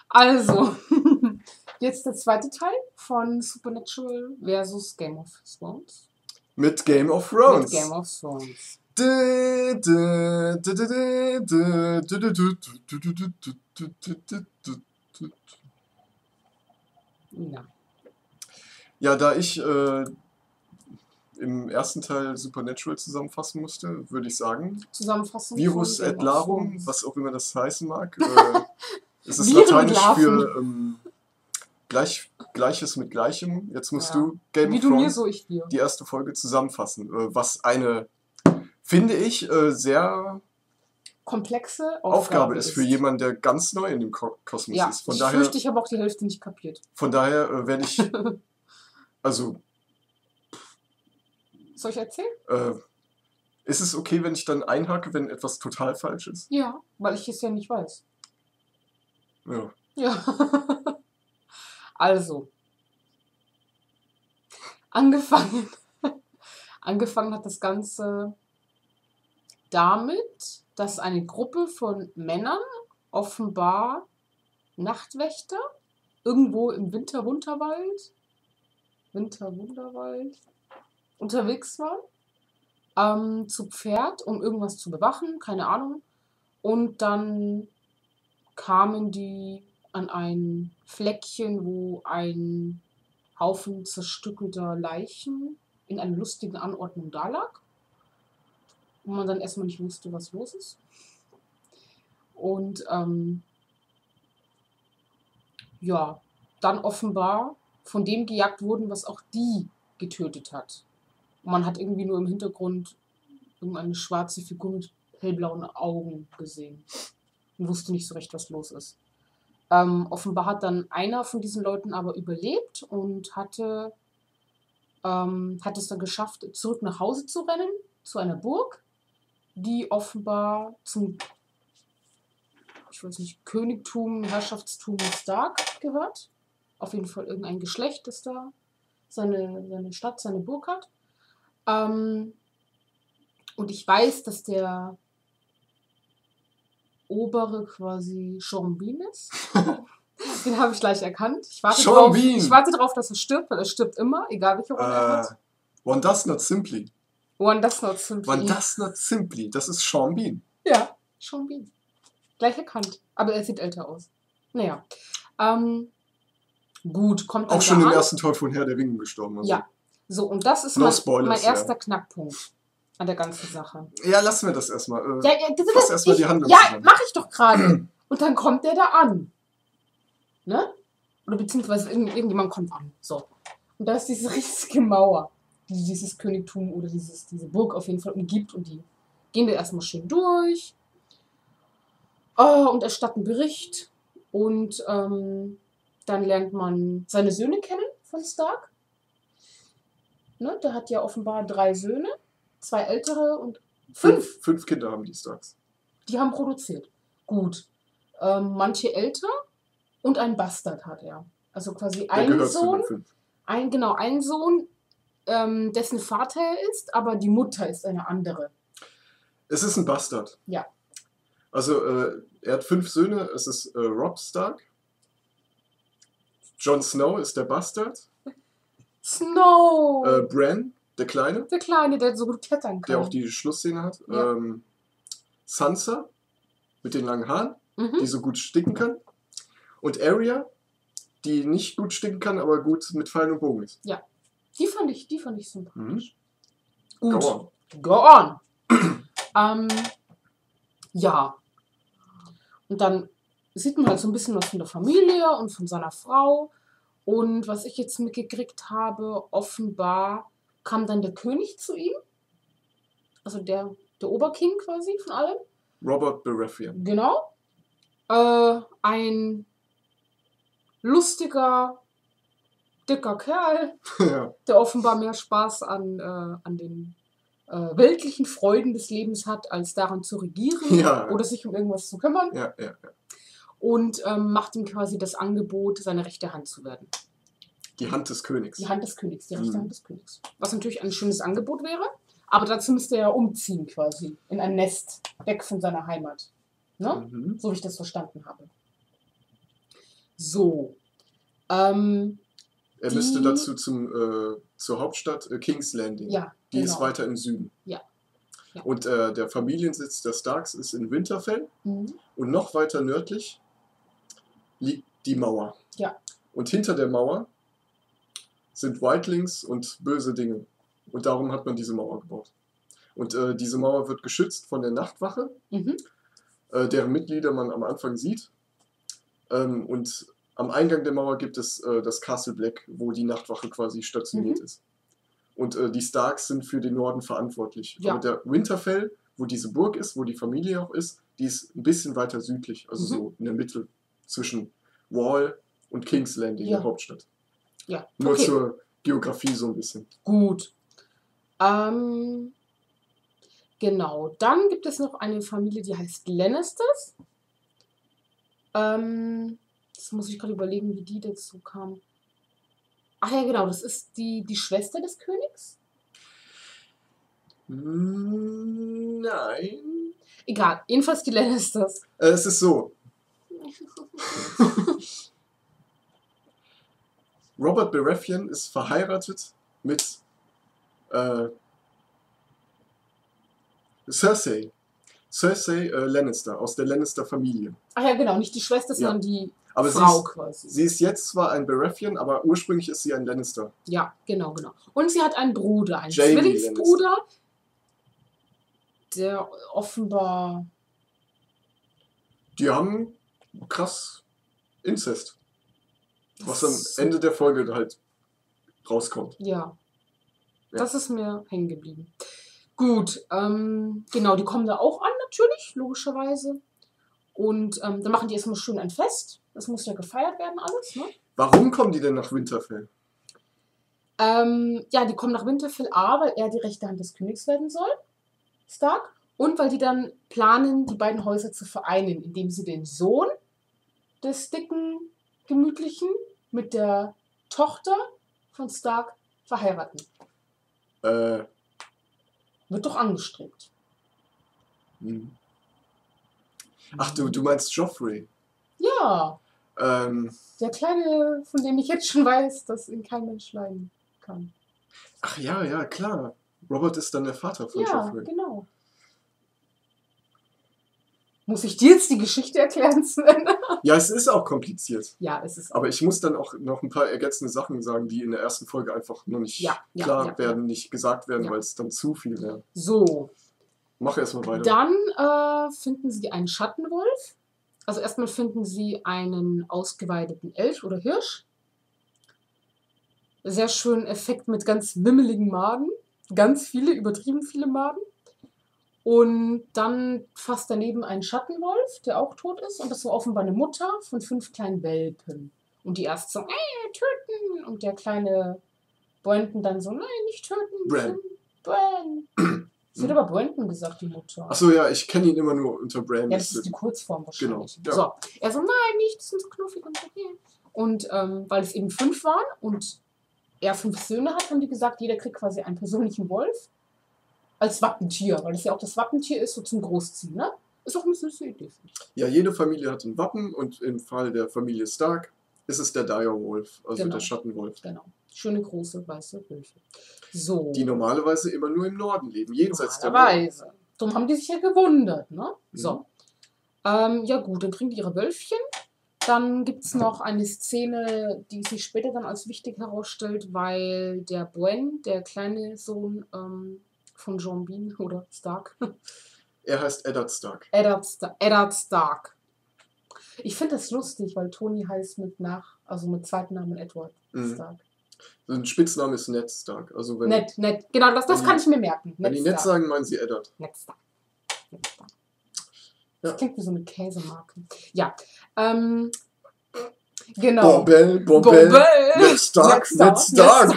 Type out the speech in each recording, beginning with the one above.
Also, jetzt der zweite Teil von Supernatural versus Game of Thrones. Mit Game of Thrones. Mit Game of Thrones. Ja. Ja, da ich im ersten Teil Supernatural zusammenfassen musste, würde ich sagen, Zusammenfassung Virus von Game et of Larum, Thrones. was auch immer das heißen mag. Es ist lateinisch für Gleiches mit Gleichem. Jetzt musst du Game Wie of du mir, Thrones so ich dir. die erste Folge zusammenfassen. Was eine, finde ich, sehr Komplexe Aufgabe ist für jemanden, der ganz neu in dem Kosmos Ja, ist. Von ich daher, fürchte, ich habe auch die Hälfte nicht kapiert. von daher werde ich, also, Soll ich erzählen? ist es okay, wenn ich dann einhake, wenn etwas total falsch ist? Ja, weil ich es ja nicht weiß. Ja. Ja. Also, angefangen hat das Ganze damit, dass eine Gruppe von Männern, offenbar Nachtwächter, irgendwo im Winterwunderwald unterwegs waren, zu Pferd, um irgendwas zu bewachen, keine Ahnung. Und dann kamen die an ein Fleckchen, wo ein Haufen zerstückelter Leichen in einer lustigen Anordnung dalag. Und man dann erstmal nicht wusste, was los ist. Und ja, dann offenbar von dem gejagt wurden, was auch die getötet hat. Und man hat irgendwie nur im Hintergrund irgendeine schwarze Figur mit hellblauen Augen gesehen. Und wusste nicht so recht, was los ist. Offenbar hat dann einer von diesen Leuten aber überlebt und hat es dann geschafft, zurück nach Hause zu rennen, zu einer Burg, die offenbar zum, ich weiß nicht, Königtum, Herrschaftstum Stark gehört. Auf jeden Fall irgendein Geschlecht, das da seine Stadt, seine Burg hat. Und ich weiß, dass der obere quasi Sean Bean ist. Den habe ich gleich erkannt. Ich warte drauf, dass er stirbt, weil er stirbt immer, egal welche Rolle er hat. One Does Not Simply. One Does Not Simply. One Does Not Simply. Das ist Sean Bean. Ja, Sean Bean. Gleich erkannt. Aber er sieht älter aus. Naja. Gut, kommt dann auch schon da im an. ersten Teil von Herr der Ringe gestorben. Also. Ja. So, und das ist No mein spoilers, erster Knackpunkt an der ganzen Sache. Ja, lassen wir das erstmal. Fass erstmal die Handlung ja, zusammen. mach ich doch gerade. Und dann kommt der da an. Ne? Oder beziehungsweise irgendjemand kommt an. So. Und da ist diese riesige Mauer, die dieses Königtum oder diese Burg auf jeden Fall umgibt. Und die gehen wir erstmal schön durch. Und erstatten Bericht. Und dann lernt man seine Söhne kennen von Stark. Ne? Der hat ja offenbar 3 Söhne. 2 ältere und 5. 5 Kinder haben die Starks. Die haben produziert. Gut. Manche älter und ein Bastard hat er. Also quasi ein Sohn. Ein Sohn, dessen Vater er ist, aber die Mutter ist eine andere. Es ist ein Bastard. Ja. Also er hat 5 Söhne. Es ist Robb Stark. Jon Snow ist der Bastard. Snow! Bran, der Kleine. Der Kleine, der so gut klettern kann. Der auch die Schlussszene hat. Ja. Sansa mit den langen Haaren, Mhm. die so gut sticken kann. Und Arya, die nicht gut sticken kann, aber gut mit Pfeil und Bogen ist. Ja. Die fand ich sympathisch. Mhm. Gut. Go on. Ja. Und dann sieht man halt so ein bisschen was von der Familie und von seiner Frau. Und was ich jetzt mitgekriegt habe, offenbar kam dann der König zu ihm. Also der Oberking quasi von allem. Robert Baratheon. Genau. Ein lustiger, dicker Kerl, Ja. der offenbar mehr Spaß an den weltlichen Freuden des Lebens hat, als daran zu regieren Ja. oder sich um irgendwas zu kümmern. Ja. Und macht ihm quasi das Angebot, seine rechte Hand zu werden. Die Hand des Königs. Die Hand des Königs, die rechte Hand des Königs. Was natürlich ein schönes Angebot wäre, aber dazu müsste er ja umziehen quasi, in ein Nest, weg von seiner Heimat. Ne? Mhm. So wie ich das verstanden habe. So. Er müsste Die- dazu zur Hauptstadt King's Landing. Ja, Die genau. ist weiter im Süden. Ja. Ja. Und der Familiensitz der Starks ist in Winterfell. Mhm. Und noch weiter nördlich liegt die Mauer. Ja. Und hinter der Mauer sind Wildlings und böse Dinge. Und darum hat man diese Mauer gebaut. Und diese Mauer wird geschützt von der Nachtwache, Mhm. deren Mitglieder man am Anfang sieht. Und am Eingang der Mauer gibt es das Castle Black, wo die Nachtwache quasi stationiert ist. Und die Starks sind für den Norden verantwortlich. Ja. Aber der Winterfell, wo diese Burg ist, wo die Familie auch ist, die ist ein bisschen weiter südlich, also so in der Mitte zwischen Wall und King's Landing, Ja. der Hauptstadt. Ja. Nur Okay. zur Geografie so ein bisschen. Gut. Genau. Dann gibt es noch eine Familie, die heißt Lannisters. Das muss ich gerade überlegen, wie die dazu kam. Ach ja, genau. Das ist die Schwester des Königs. Nein. Egal. Jedenfalls die Lannisters. Es ist so. Robert Baratheon ist verheiratet mit Cersei. Cersei Lannister, aus der Lannister-Familie. Ach ja, genau. Nicht die Schwester, Ja. sondern die Aber Frau quasi. sie ist jetzt zwar ein Baratheon, aber ursprünglich ist sie ein Lannister. Ja, genau. Und sie hat einen Bruder, einen Jaime Zwillingsbruder, der offenbar... Die haben krass Inzest. Was am So- Ende der Folge halt rauskommt. Ja. Ja. Das ist mir hängen geblieben. Gut, genau, die kommen da auch an, natürlich, logischerweise. Und dann machen die erstmal schön ein Fest. Das muss ja gefeiert werden, alles, ne? Warum kommen die denn nach Winterfell? Ja, die kommen nach Winterfell A, weil er die rechte Hand des Königs werden soll, Stark. Und weil die dann planen, die beiden Häuser zu vereinen, indem sie den Sohn des dicken, gemütlichen mit der Tochter von Stark verheiraten. Wird doch angestrebt. Ach, du meinst Joffrey. Ja, Ähm, der Kleine, von dem ich jetzt schon weiß, dass ihn kein Mensch leiden kann. ach ja, klar. Robert ist dann der Vater von Ja, Joffrey. genau. Muss ich dir jetzt die Geschichte erklären, Sven? Ja, es ist auch kompliziert. Ja, es ist. Aber ich muss dann auch noch ein paar ergänzende Sachen sagen, die in der ersten Folge einfach noch nicht klar werden, nicht gesagt werden, Ja. weil es dann zu viel wäre. So, Mach erstmal weiter. dann finden sie einen Schattenwolf. Also erstmal finden sie einen ausgeweideten Elch oder Hirsch. Sehr schönen Effekt mit ganz wimmeligen Maden. Ganz viele, übertrieben viele Maden. Und dann fast daneben ein Schattenwolf, der auch tot ist. Und das war offenbar eine Mutter von 5 kleinen Welpen. Und die erst so, töten. Und der kleine Brandon dann so, nein, nicht töten. Bran. Bran. Es wird aber Brandon gesagt, die Mutter. Achso, ja, ich kenne ihn immer nur unter Bran. Ja, das ist die Kurzform wahrscheinlich. Genau, ja. So, er so, nein, nicht, das sind so knuffig und so. Und weil es eben 5 waren und er 5 Söhne hat, haben die gesagt, jeder kriegt quasi einen persönlichen Wolf als Wappentier, weil das ja auch das Wappentier ist, so zum Großziehen, ne? Ist auch eine süße Idee. Ja, jede Familie hat ein Wappen und im Fall der Familie Stark ist es der Direwolf, also Genau. der Schattenwolf. Genau. Schöne, große, weiße Wölfe. So. Die normalerweise immer nur im Norden leben, jenseits der Mauer. Normalerweise. Darum haben die sich ja gewundert, ne? Mhm. So. Ja gut, dann kriegen die ihre Wölfchen. Dann gibt es noch eine Szene, die sich später dann als wichtig herausstellt, weil der Bran, der kleine Sohn von John Bean oder Stark, Er heißt Eddard Stark. Eddard Stark. Ich finde das lustig, weil Tony heißt mit zweiten Namen Edward Mhm. Stark. Sein Spitzname ist Ned Stark. Also wenn, Nett. Genau, das wenn kann die- ich mir merken. wenn die nett sagen, meinen sie Eddard. Ned Stark. Das Ja. klingt wie so eine Käsemarke. Ja. Genau. Bombell. Ned Stark. Ned Stark.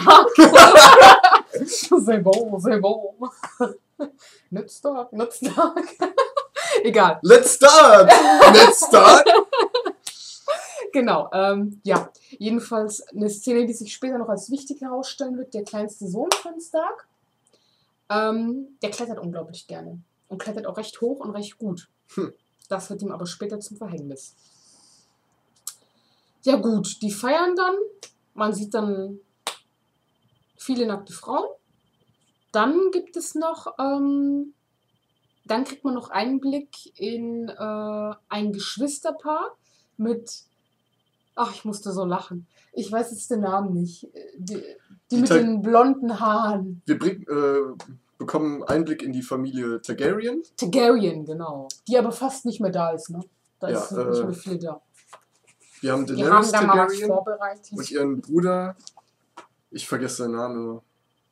C'est bon. Ned Stark. Egal. Let's start! Ned Stark! Genau. Ja. Jedenfalls eine Szene, die sich später noch als wichtig herausstellen wird. Der kleinste Sohn von Stark. Der klettert unglaublich gerne. Und klettert auch recht hoch und recht gut. Das wird ihm aber später zum Verhängnis. Ja gut, die feiern dann. Man sieht dann viele nackte Frauen. Dann gibt es noch, dann kriegt man noch Einblick in ein Geschwisterpaar mit, ach, ich musste so lachen. Ich weiß jetzt den Namen nicht. Die mit den blonden Haaren. Wir bekommen Einblick in die Familie Targaryen. Targaryen, genau. Die aber fast nicht mehr da ist, ne? Da Ja, sind nicht mehr viele da. Wir haben Die Daenerys haben da mal was Targaryen vorbereitet. und ihren Bruder, ich vergesse seinen Namen immer.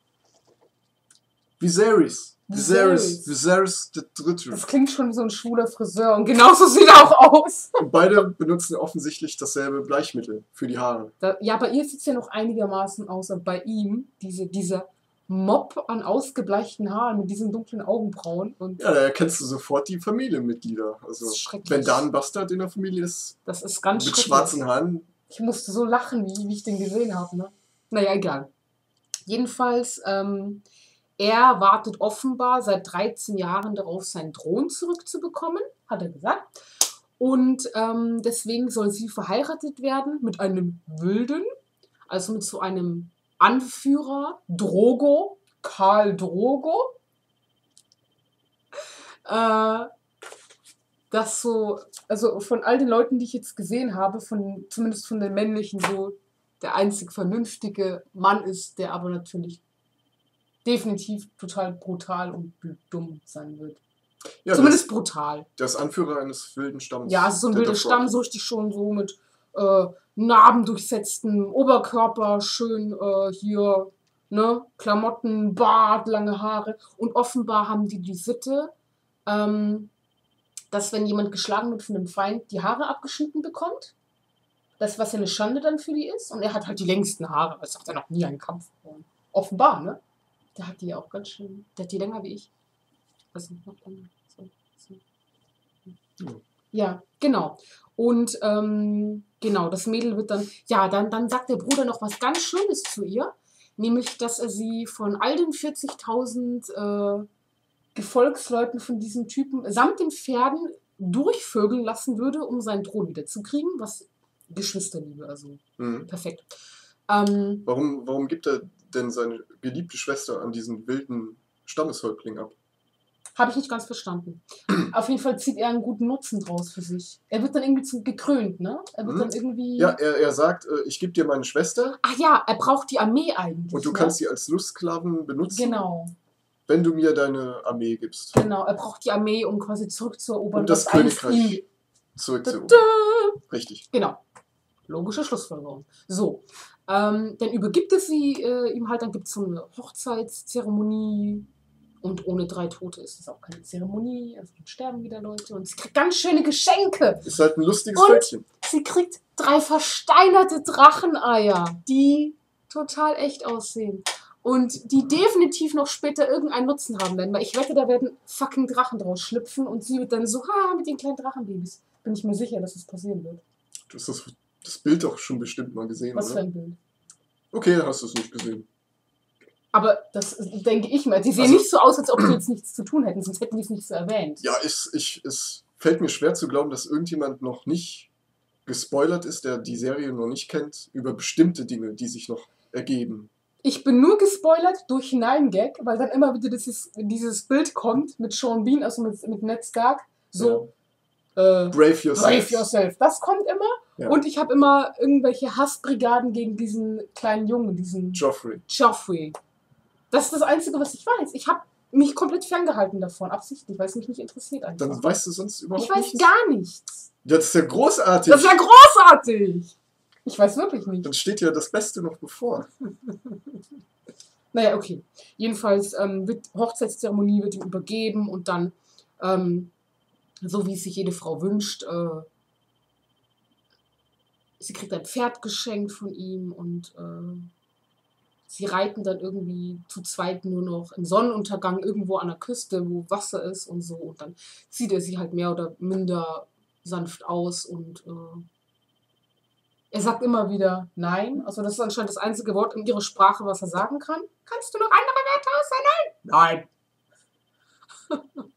Viserys der Dritte. Das klingt schon wie so ein schwuler Friseur und genauso sieht er auch aus. Und beide benutzen offensichtlich dasselbe Bleichmittel für die Haare. Ja, bei ihr sieht es ja noch einigermaßen aus, aber bei ihm, dieser Mob an ausgebleichten Haaren mit diesen dunklen Augenbrauen. Und Ja, da erkennst du sofort die Familienmitglieder. Also, das ist schrecklich. wenn da ein Bastard in der Familie ist, das ist ganz mit schrecklich. schwarzen Haaren. Ich musste so lachen, wie ich den gesehen habe. Ne? Naja, egal. Jedenfalls, er wartet offenbar seit 13 Jahren darauf, seinen Thron zurückzubekommen, hat er gesagt. Und deswegen soll sie verheiratet werden mit einem Wilden, also mit so einem Anführer, Drogo, Khal Drogo. Das so, also von all den Leuten, die ich jetzt gesehen habe, zumindest von den männlichen, so der einzig vernünftige Mann ist, der aber natürlich definitiv total brutal und dumm sein wird. Ja, Zumindest brutal. Der ist Anführer eines wilden Stammes. Ja, also so ein wilder Stamm, so richtig schon so mit narbendurchsetztem Oberkörper, schön hier, ne, Klamotten, Bart, lange Haare. Und offenbar haben die Sitte, dass wenn jemand geschlagen wird von einem Feind, die Haare abgeschnitten bekommt. Das, was ja eine Schande dann für die ist. Und er hat halt die längsten Haare. Das hat er noch nie einen Kampf gewonnen. Offenbar, ne? Der hat die ja auch ganz schön. Der hat die länger wie ich. Also noch länger. So. Ja, genau. Und genau, das Mädel wird dann. Ja, dann sagt der Bruder noch was ganz Schönes zu ihr. Nämlich, dass er sie von all den 40.000 Gefolgsleuten von diesem Typen samt den Pferden durchvögeln lassen würde, um seinen Thron wiederzukriegen. Was Geschwisterliebe, also perfekt. Warum gibt er denn seine geliebte Schwester an diesen wilden Stammeshäuptling ab? Habe ich nicht ganz verstanden. Auf jeden Fall zieht er einen guten Nutzen draus für sich. Er wird dann irgendwie gekrönt, ne? Er wird dann irgendwie... Ja, er sagt, ich gebe dir meine Schwester. Ach ja, er braucht die Armee eigentlich. Und du kannst sie als Lustsklaven benutzen. Genau. Wenn du mir deine Armee gibst. Genau, er braucht die Armee, um quasi zurückzuerobern. Um das Königreich zurückzuerobern. Richtig. Genau. Logische Schlussfolgerung. So, dann übergibt es sie ihm halt, dann gibt es so eine Hochzeitszeremonie und ohne 3 Tote ist es auch keine Zeremonie, also dann sterben wieder Leute und sie kriegt ganz schöne Geschenke. Ist halt ein lustiges und Völkchen. Sie kriegt 3 versteinerte Dracheneier, die total echt aussehen und die definitiv noch später irgendeinen Nutzen haben werden, weil ich wette, da werden fucking Drachen draus schlüpfen und sie wird dann so, mit den kleinen Drachenbabys. Bin ich mir sicher, dass es passieren wird. Du hast das Bild doch schon bestimmt mal gesehen, Was oder? für ein Bild? Okay, dann hast du es nicht gesehen. Aber das denke ich mal. Die sehen nicht so aus, als ob die jetzt nichts zu tun hätten, sonst hätten die es nicht so erwähnt. Ja, es fällt mir schwer zu glauben, dass irgendjemand noch nicht gespoilert ist, der die Serie noch nicht kennt, über bestimmte Dinge, die sich noch ergeben. Ich bin nur gespoilert durch Hineingag, weil dann immer wieder dieses Bild kommt mit Sean Bean, also mit Ned Stark. So, Brave yourself. Brave yourself. Das kommt immer. Ja. Und ich habe immer irgendwelche Hassbrigaden gegen diesen kleinen Jungen, diesen Joffrey. Das ist das Einzige, was ich weiß. Ich habe mich komplett ferngehalten davon, absichtlich, weil es mich nicht interessiert einfach. Dann weißt du sonst überhaupt nichts? Ich weiß gar nichts. Das ist ja großartig. Das ist ja großartig. Ich weiß wirklich nicht. Dann steht ja das Beste noch bevor. Naja, okay. Jedenfalls Hochzeitszeremonie wird ihm übergeben und dann, so wie es sich jede Frau wünscht, sie kriegt ein Pferd geschenkt von ihm und sie reiten dann irgendwie zu zweit nur noch im Sonnenuntergang irgendwo an der Küste, wo Wasser ist und so. Und dann zieht er sie halt mehr oder minder sanft aus und er sagt immer wieder Nein. Also das ist anscheinend das einzige Wort in ihrer Sprache, was er sagen kann. Kannst du noch andere Wörter außer Nein? Nein.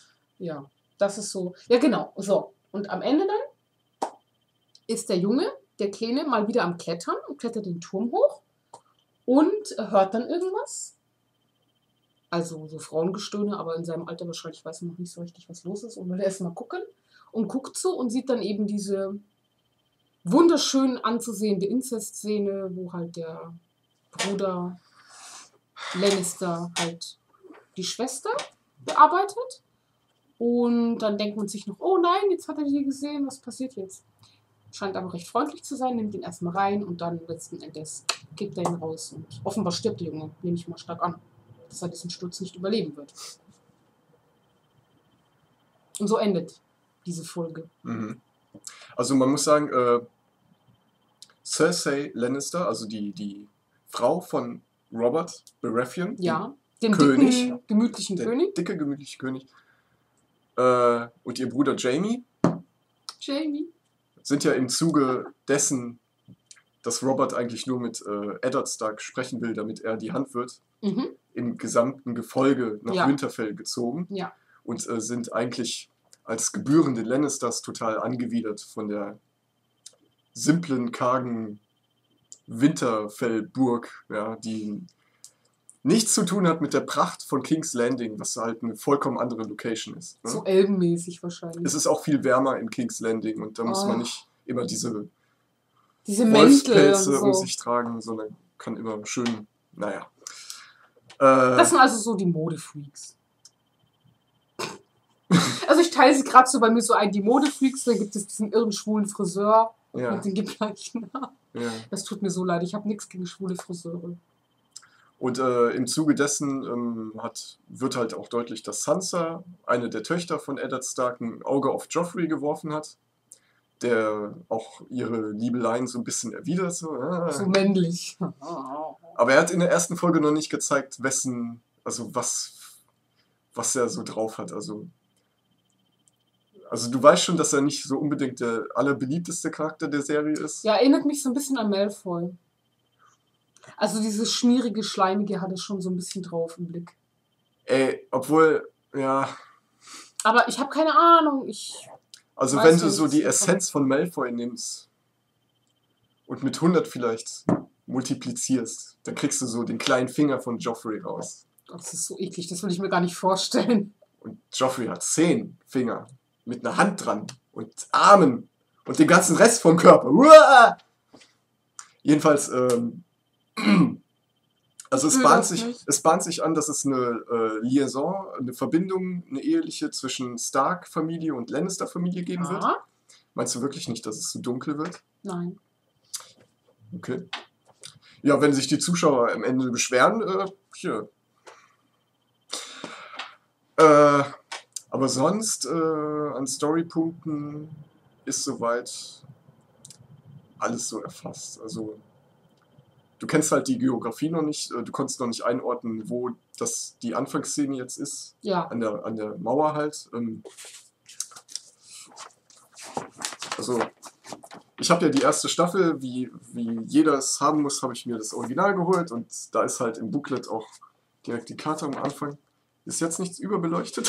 Ja, das ist so. Ja, genau. So. Und am Ende dann ist der Junge der Kleine mal wieder am Klettern und klettert den Turm hoch und hört dann irgendwas. Also so Frauengestöhne, aber in seinem Alter wahrscheinlich weiß er noch nicht so richtig, was los ist und will erst mal gucken und guckt so und sieht dann eben diese wunderschön anzusehende Inzestszene, wo halt der Bruder Lannister halt die Schwester bearbeitet. Und dann denkt man sich noch, oh nein, jetzt hat er die gesehen, was passiert jetzt? Scheint aber recht freundlich zu sein, nimmt ihn erstmal rein und dann letzten Endes kickt er ihn raus. Und offenbar stirbt der Junge, nehme ich mal stark an, dass er diesen Sturz nicht überleben wird. Und so endet diese Folge. Mhm. Also man muss sagen, Cersei Lannister, also die Frau von Robert Baratheon, Ja, den König. dicken, gemütlichen der König. dicke, gemütliche König, und ihr Bruder Jaime Jamie. sind ja im Zuge dessen, dass Robert eigentlich nur mit Eddard Stark sprechen will, damit er die Hand wird, Mhm. im gesamten Gefolge nach Ja. Winterfell gezogen Ja. und sind eigentlich als gebührende Lannisters total angewidert von der simplen, kargen Winterfellburg, ja, die nichts zu tun hat mit der Pracht von King's Landing, was halt eine vollkommen andere Location ist. Ne? So elbenmäßig wahrscheinlich. Es ist auch viel wärmer in King's Landing und da muss man nicht immer diese Diese Mäntel und Wolfspelze um so. sich tragen, sondern kann immer schön, naja. Das sind also so die Modefreaks. Also ich teile sie gerade so bei mir so ein, die Modefreaks, da gibt es diesen irren schwulen Friseur ja, mit den gleichen Haaren. ja. Das tut mir so leid, ich habe nichts gegen schwule Friseure. Und im Zuge dessen wird halt auch deutlich, dass Sansa, eine der Töchter von Eddard Stark, ein Auge auf Joffrey geworfen hat, der auch ihre Liebeleien so ein bisschen erwidert. So männlich. Aber er hat in der ersten Folge noch nicht gezeigt, was er so drauf hat. Also du weißt schon, dass er nicht so unbedingt der allerbeliebteste Charakter der Serie ist. Ja, erinnert mich so ein bisschen an Malfoy. Also dieses schmierige, schleimige hat es schon so ein bisschen drauf im Blick. Obwohl, ja. Aber ich habe keine Ahnung. Also weiß wenn du nicht, so die was Essenz von Malfoy nimmst und mit 100 vielleicht multiplizierst, dann kriegst du so den kleinen Finger von Joffrey raus. Das ist so eklig, das will ich mir gar nicht vorstellen. Und Joffrey hat 10 Finger mit einer Hand dran und Armen und dem ganzen Rest vom Körper. Uah! Jedenfalls, also es bahnt sich an, dass es eine Liaison, eine Verbindung, eine eheliche zwischen Stark-Familie und Lannister-Familie geben wird. Ah, Meinst du wirklich nicht, dass es zu dunkel wird? nein. Okay. Ja, wenn sich die Zuschauer am Ende beschweren, hier. Aber sonst an Storypunkten ist soweit alles so erfasst. Also du kennst halt die Geografie noch nicht, du konntest noch nicht einordnen, wo die Anfangsszene jetzt ist. Ja. An der Mauer halt. Also ich habe ja die erste Staffel, wie jeder es haben muss, habe ich mir das Original geholt und da ist halt im Booklet auch direkt die Karte am Anfang. Ist jetzt nichts überbeleuchtet.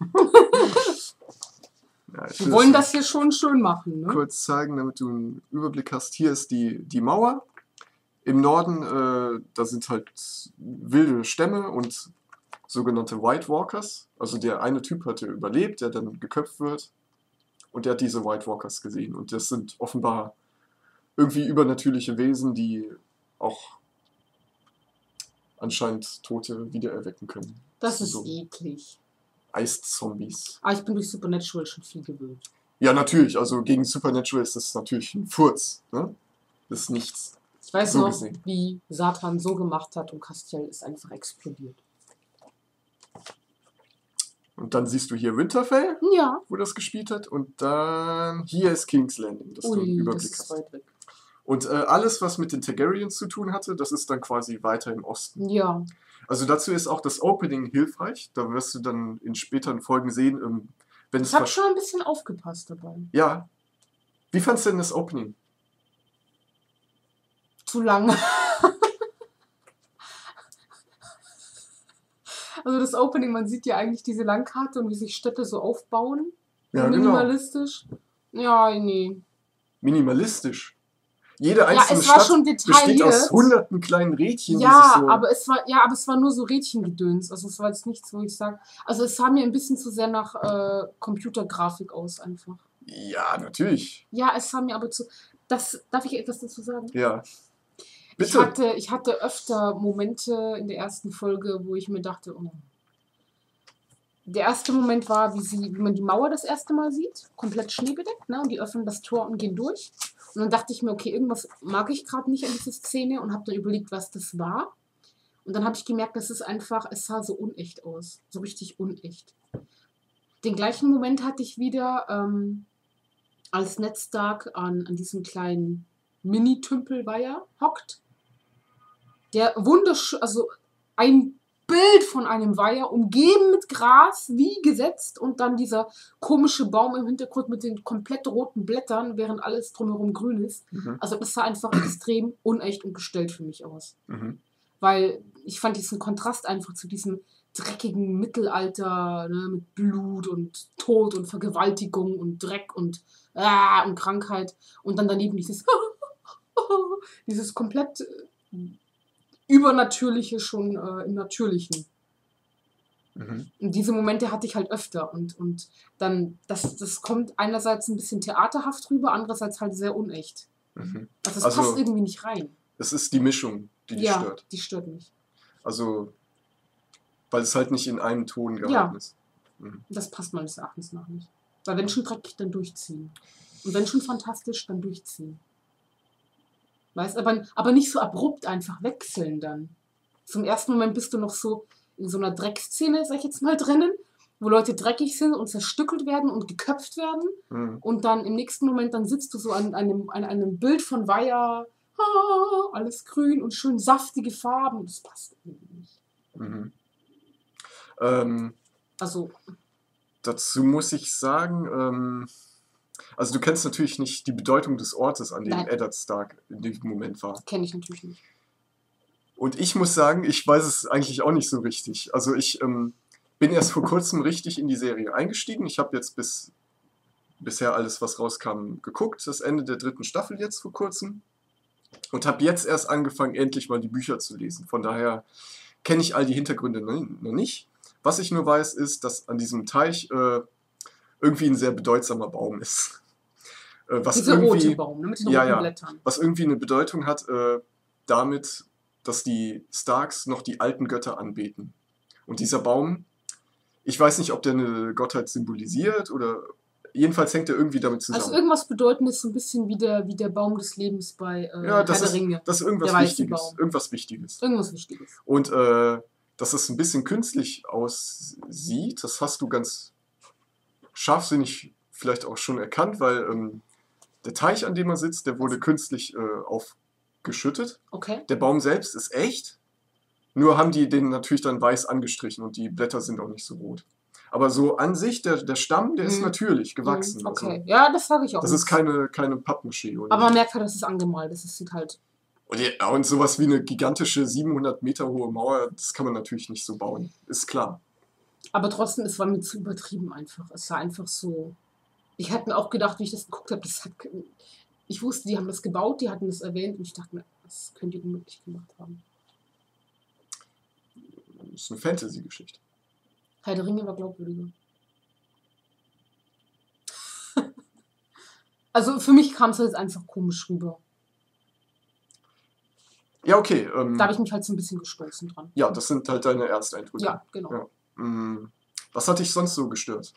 Ja, Wir wollen das hier schon schön machen, ne? Kurz zeigen, damit du einen Überblick hast. Hier ist die Mauer. Im Norden, da sind halt wilde Stämme und sogenannte White Walkers. Also der eine Typ hatte überlebt, der dann geköpft wird. Und der hat diese White Walkers gesehen. Und das sind offenbar irgendwie übernatürliche Wesen, die auch anscheinend Tote wiedererwecken können. Das ist so eklig. Eiszombies. Aber ich bin durch Supernatural schon viel gewöhnt. Ja, natürlich. Also gegen Supernatural ist das natürlich ein Furz. Ne? Das ist nichts. Ich weiß So noch, gesehen. wie Satan so gemacht hat und Castiel ist einfach explodiert. Und dann siehst du hier Winterfell, Ja. wo das gespielt hat. Und dann hier ist King's Landing, dass du einen Ui, das Überblick ist hast. weit weg. Und alles, was mit den Targaryens zu tun hatte, das ist dann quasi weiter im Osten. Ja. Also dazu ist auch das Opening hilfreich. Da wirst du dann in späteren Folgen sehen, wenn es Ich habe schon ein bisschen aufgepasst dabei. Ja. Wie fandst du denn das Opening? Zu lange. Also das Opening, man sieht ja eigentlich diese Landkarte und wie sich Städte so aufbauen. Ja, genau. Minimalistisch. Ja, nee. Minimalistisch. Jede Ja, einzelne es war Stadt schon besteht aus detailliert. hunderten kleinen Rädchen, die sich Ja, so... aber es war nur so Rädchengedöns. Also es war jetzt nichts, wo ich sage. Also es sah mir ein bisschen zu sehr nach Computergrafik aus einfach. Ja, natürlich. Ja, es sah mir aber zu. Darf ich etwas dazu sagen? Ja, bitte. Ich hatte öfter Momente in der ersten Folge, wo ich mir dachte, oh. Der erste Moment war, wie man die Mauer das erste Mal sieht, komplett schneebedeckt, ne? Und die öffnen das Tor und gehen durch. Und dann dachte ich mir, okay, irgendwas mag ich gerade nicht an dieser Szene und habe dann überlegt, was das war. Und dann habe ich gemerkt, es sah so unecht aus. So richtig unecht. Den gleichen Moment hatte ich wieder, als Ned Stark an diesem kleinen Mini-Tümpelweiher hockt. Der wunderschön, also ein Bild von einem Weiher, umgeben mit Gras, wie gesetzt, und dann dieser komische Baum im Hintergrund mit den komplett roten Blättern, während alles drumherum grün ist. Mhm. Also das sah einfach extrem unecht und gestellt für mich aus. Mhm. Weil ich fand diesen Kontrast einfach zu diesem dreckigen Mittelalter, ne, mit Blut und Tod und Vergewaltigung und Dreck und Krankheit. Und dann daneben dieses komplett Übernatürliche schon im Natürlichen. Mhm. Und diese Momente hatte ich halt öfter. Und dann, das kommt einerseits ein bisschen theaterhaft rüber, andererseits halt sehr unecht. Mhm. Also es passt irgendwie nicht rein. Es ist die Mischung, die dich stört. Ja, die stört mich. Also, weil es halt nicht in einem Ton gehalten ist. Mhm. Das passt meines Erachtens nach nicht. Weil wenn schon dreckig, dann durchziehen. Und wenn schon fantastisch, dann durchziehen. Weißt, aber nicht so abrupt einfach wechseln dann. Zum ersten Moment bist du noch so in so einer Dreckszene, sag ich jetzt mal, drinnen, wo Leute dreckig sind und zerstückelt werden und geköpft werden. Mhm. Und dann im nächsten Moment, dann sitzt du so an einem Bild von Weiher, alles grün und schön saftige Farben. Das passt irgendwie nicht. Mhm. Also, Dazu muss ich sagen, also du kennst natürlich nicht die Bedeutung des Ortes, an dem Nein. Eddard Stark in dem Moment war. kenne ich natürlich nicht. Und ich muss sagen, ich weiß es eigentlich auch nicht so richtig. Also ich bin erst vor kurzem richtig in die Serie eingestiegen. Ich habe jetzt bisher alles, was rauskam, geguckt. Das Ende der 3. Staffel jetzt vor kurzem. Und habe jetzt erst angefangen, endlich mal die Bücher zu lesen. Von daher kenne ich all die Hintergründe noch nicht. Was ich nur weiß, ist, dass an diesem Teich irgendwie ein sehr bedeutsamer Baum ist. Dieser rote Baum, ne, mit den roten Blättern. Was irgendwie eine Bedeutung hat damit, dass die Starks noch die alten Götter anbeten. Und dieser Baum, ich weiß nicht, ob der eine Gottheit symbolisiert oder jedenfalls hängt er irgendwie damit zusammen. Also irgendwas Bedeutendes, so ein bisschen wie der Baum des Lebens bei Ja, das Herr der Ringe. ist irgendwas Der weiße Wichtiges. Baum. Irgendwas Wichtiges. Irgendwas Wichtiges. Und dass es ein bisschen künstlich aussieht, das hast du ganz scharfsinnig vielleicht auch schon erkannt, weil der Teich, an dem er sitzt, der wurde künstlich aufgeschüttet. Okay. Der Baum selbst ist echt, nur haben die den natürlich dann weiß angestrichen und die Blätter sind auch nicht so rot. Aber so an sich, der Stamm, der ist natürlich gewachsen. Okay, Also, ja, das sage ich auch. das ist keine Pappmaché. Oder aber man merkt halt, dass es angemalt ist. Es sieht halt... Und sowas wie eine gigantische 700 Meter hohe Mauer, das kann man natürlich nicht so bauen. Ist klar. Aber trotzdem, es war mir zu übertrieben einfach. Es war einfach so... Ich hatte mir auch gedacht, wie ich das geguckt habe, ich wusste, die haben das gebaut, die hatten das erwähnt und ich dachte mir, das könnt ihr unmöglich gemacht haben. Das ist eine Fantasy-Geschichte. Herr der Ringe war glaubwürdiger. Also für mich kam es jetzt einfach komisch rüber. Ja, okay. Da habe ich mich halt so ein bisschen gestoßen dran. Ja, das sind halt deine Ersteindrücke. Ja, genau. Ja. Was hat dich sonst so gestört?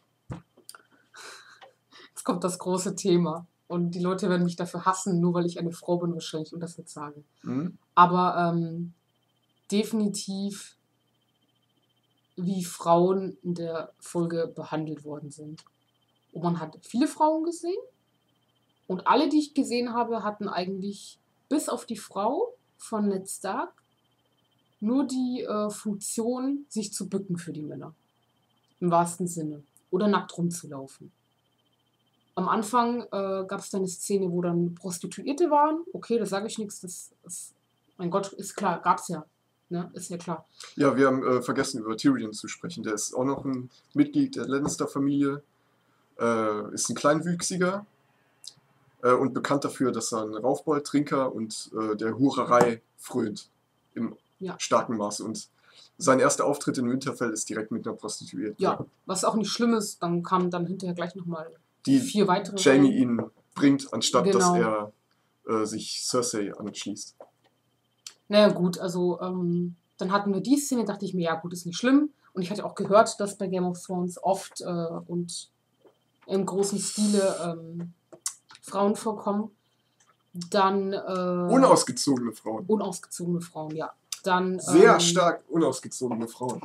Jetzt kommt das große Thema. Und die Leute werden mich dafür hassen, nur weil ich eine Frau bin wahrscheinlich und das jetzt sage. Mhm. Aber definitiv, wie Frauen in der Folge behandelt worden sind. Und man hat viele Frauen gesehen. Und alle, die ich gesehen habe, hatten eigentlich, bis auf die Frau von Ned Stark, nur die Funktion, sich zu bücken für die Männer. Im wahrsten Sinne. Oder nackt rumzulaufen. Am Anfang gab es dann eine Szene, wo dann Prostituierte waren. Okay, da sage ich nichts. Das, mein Gott, ist klar, gab's ja. Ne? Ist ja klar. Ja, wir haben vergessen, über Tyrion zu sprechen. Der ist auch noch ein Mitglied der Lannister-Familie. Ist ein Kleinwüchsiger. und bekannt dafür, dass er ein Raufballtrinker und der Hurerei frönt im Ja. starken Maße. Und sein erster Auftritt in Winterfell ist direkt mit einer Prostituierten. Ja, was auch nicht schlimm ist, dann kamen dann hinterher gleich nochmal Die 4 weitere Jamie rein. ihn bringt, anstatt dass Genau. er sich Cersei anschließt. Naja gut, also dann hatten wir die Szene, dachte ich mir, ja gut, ist nicht schlimm. Und ich hatte auch gehört, dass bei Game of Thrones oft und im großen Stile Frauen vorkommen. Dann Unausgezogene Frauen. unausgezogene Frauen, ja. Dann Sehr stark unausgezogene Frauen.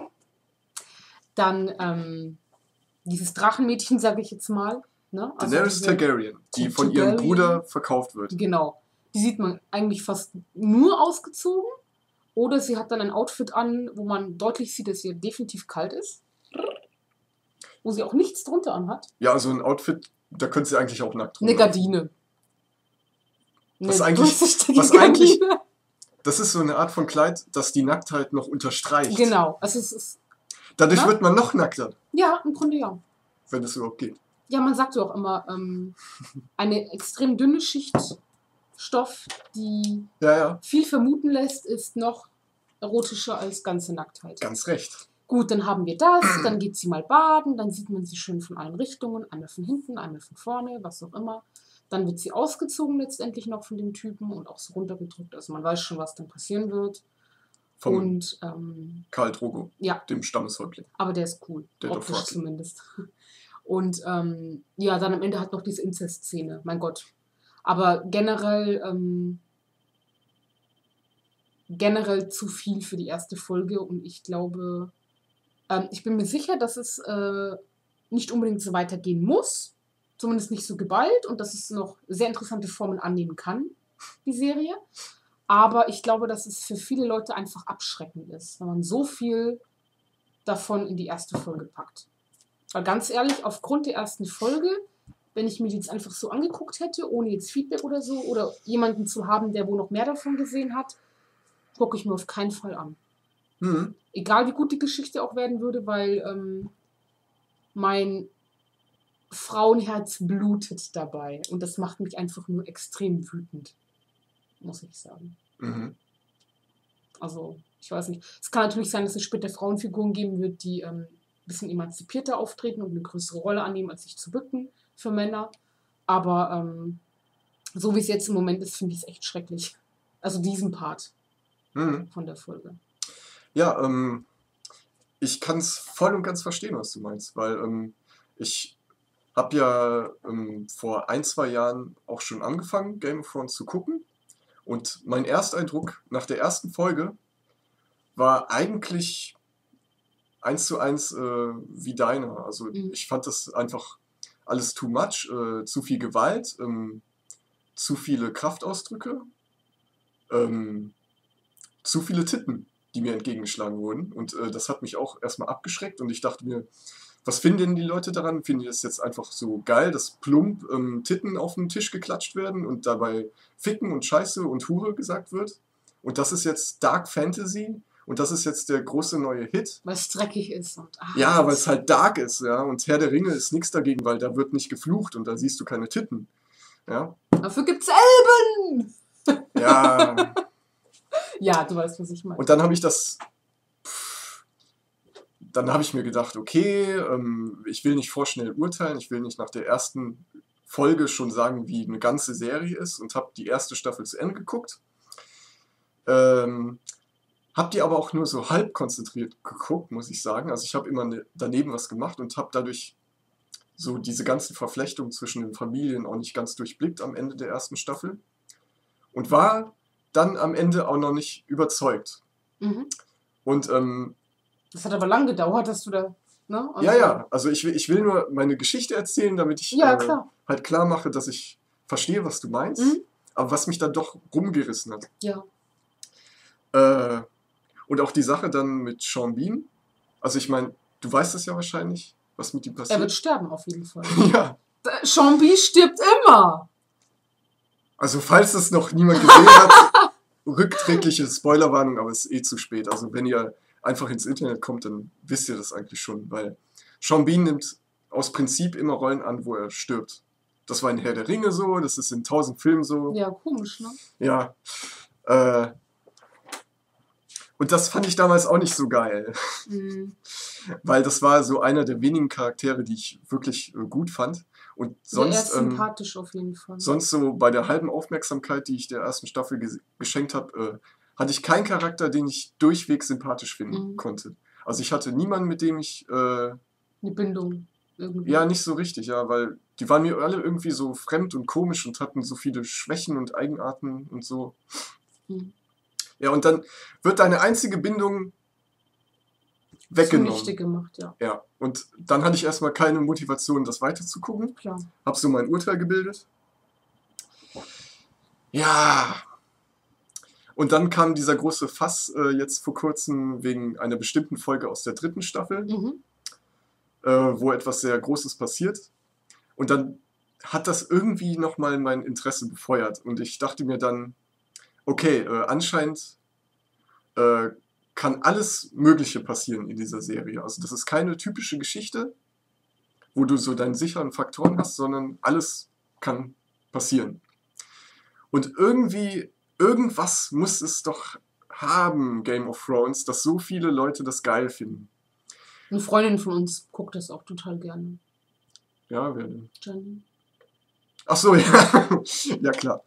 Dann dieses Drachenmädchen, sage ich jetzt mal. Ne? Also Daenerys diese, Targaryen, die von ihrem Targaryen. Bruder verkauft wird. Genau. Die sieht man eigentlich fast nur ausgezogen. Oder sie hat dann ein Outfit an, wo man deutlich sieht, dass sie definitiv kalt ist. Wo sie auch nichts drunter anhat. Ja, also ein Outfit, da könnte sie eigentlich auch nackt Eine rumlaufen. Gardine. Was Eine eigentlich- durchsichtige was eigentlich- Gardine. Das ist so eine Art von Kleid, das die Nacktheit noch unterstreicht. Genau. Also es ist, Dadurch Na? wird man noch nackter, ja, im Grunde ja. wenn es überhaupt geht. Ja, man sagt ja auch immer, eine extrem dünne Schicht Stoff, die Ja, ja, viel vermuten lässt, ist noch erotischer als ganze Nacktheit. ganz recht. Gut, dann haben wir das, dann geht sie mal baden, dann sieht man sie schön von allen Richtungen, einmal von hinten, einmal von vorne, was auch immer. Dann wird sie ausgezogen letztendlich noch von dem Typen und auch so runtergedrückt, also man weiß schon, was dann passieren wird. Vom Und Karl Drogo, ja, dem Stammeshäuptling. aber der ist cool, Der optisch Dothraki. zumindest. Und ja, dann am Ende hat noch diese Inzest-Szene, mein Gott. Aber generell zu viel für die erste Folge und ich glaube, ich bin mir sicher, dass es nicht unbedingt so weitergehen muss, zumindest nicht so geballt und dass es noch sehr interessante Formen annehmen kann, die Serie. Aber ich glaube, dass es für viele Leute einfach abschreckend ist, wenn man so viel davon in die erste Folge packt. Weil ganz ehrlich, aufgrund der ersten Folge, wenn ich mir die jetzt einfach so angeguckt hätte, ohne jetzt Feedback oder so, oder jemanden zu haben, der wohl noch mehr davon gesehen hat, gucke ich mir auf keinen Fall an. Mhm. Egal wie gut die Geschichte auch werden würde, weil mein Frauenherz blutet dabei. Und das macht mich einfach nur extrem wütend, muss ich sagen. Mhm. Also, ich weiß nicht. Es kann natürlich sein, dass es später Frauenfiguren geben wird, die ein bisschen emanzipierter auftreten und eine größere Rolle annehmen, als sich zu bücken für Männer. Aber so wie es jetzt im Moment ist, finde ich es echt schrecklich. Also diesen Part Mhm. von der Folge. Ja, ich kann es voll und ganz verstehen, was du meinst, weil ich habe ja vor 1, 2 Jahren auch schon angefangen, Game of Thrones zu gucken. Und mein Ersteindruck nach der ersten Folge war eigentlich 1:1 wie deiner. Also Mhm. ich fand das einfach alles too much, zu viel Gewalt, zu viele Kraftausdrücke, zu viele Titten, die mir entgegengeschlagen wurden. Und das hat mich auch erstmal abgeschreckt und ich dachte mir, was finden denn die Leute daran? Finden die das jetzt einfach so geil, dass plump Titten auf den Tisch geklatscht werden und dabei Ficken und Scheiße und Hure gesagt wird? Und das ist jetzt Dark Fantasy und das ist jetzt der große neue Hit. Weil es dreckig ist. Und, Ja, weil es halt dark ist, ja. Und Herr der Ringe ist nichts dagegen, weil da wird nicht geflucht und da siehst du keine Titten. Ja. Dafür gibt's Elben! Ja. Ja, du weißt, was ich meine. Und dann habe ich das. Dann habe ich mir gedacht, okay, ich will nicht vorschnell urteilen, ich will nicht nach der ersten Folge schon sagen, wie eine ganze Serie ist und habe die erste Staffel zu Ende geguckt. Habe die aber auch nur so halb konzentriert geguckt, muss ich sagen. Also ich habe immer daneben was gemacht und habe dadurch so diese ganzen Verflechtungen zwischen den Familien auch nicht ganz durchblickt am Ende der ersten Staffel. Und war dann am Ende auch noch nicht überzeugt. Mhm. Und Das hat aber lang gedauert, dass du da. Ne? Also, ja, also ich will nur meine Geschichte erzählen, damit ich Ja, klar. halt klar mache, dass ich verstehe, was du meinst, Mhm. aber was mich dann doch rumgerissen hat. Ja. Und auch die Sache dann mit Sean Bean, also ich meine, du weißt es ja wahrscheinlich, was mit ihm Er passiert. wird sterben, auf jeden Fall. Ja, Sean B. stirbt immer! also falls das noch niemand gesehen hat, rückträgliche Spoilerwarnung, aber es ist eh zu spät. Also wenn ihr einfach ins Internet kommt, dann wisst ihr das eigentlich schon, weil Sean Bean nimmt aus Prinzip immer Rollen an, wo er stirbt. Das war in Herr der Ringe so, das ist in 1000 Filmen so. Ja, komisch, ne? Ja. Und das fand ich damals auch nicht so geil. Mhm. Weil das war so einer der wenigen Charaktere, die ich wirklich gut fand. Und Ja, er sonst, ist sympathisch auf jeden Fall. sonst so bei der halben Aufmerksamkeit, die ich der ersten Staffel geschenkt habe, hatte ich keinen Charakter, den ich durchweg sympathisch finden konnte. Also ich hatte niemanden, mit dem ich, Eine Bindung irgendwie. ja, nicht so richtig, ja, weil die waren mir alle irgendwie so fremd und komisch und hatten so viele Schwächen und Eigenarten und so. Mhm. Ja, und dann wird deine einzige Bindung weggenommen. Zunichte gemacht, ja. Ja, und dann hatte ich erstmal keine Motivation, das weiterzugucken. Klar. Hab so mein Urteil gebildet. Ja. Und dann kam dieser große Fass jetzt vor kurzem wegen einer bestimmten Folge aus der 3. Staffel, Mhm. wo etwas sehr Großes passiert. Und dann hat das irgendwie nochmal mein Interesse befeuert. Und ich dachte mir dann, okay, anscheinend kann alles Mögliche passieren in dieser Serie. Also das ist keine typische Geschichte, wo du so deine sicheren Faktoren hast, sondern alles kann passieren. Und irgendwas muss es doch haben, Game of Thrones, dass so viele Leute das geil finden. Eine Freundin von uns guckt das auch total gerne. Ja, wer denn? Jenny. Ach so, ja. Ja, klar.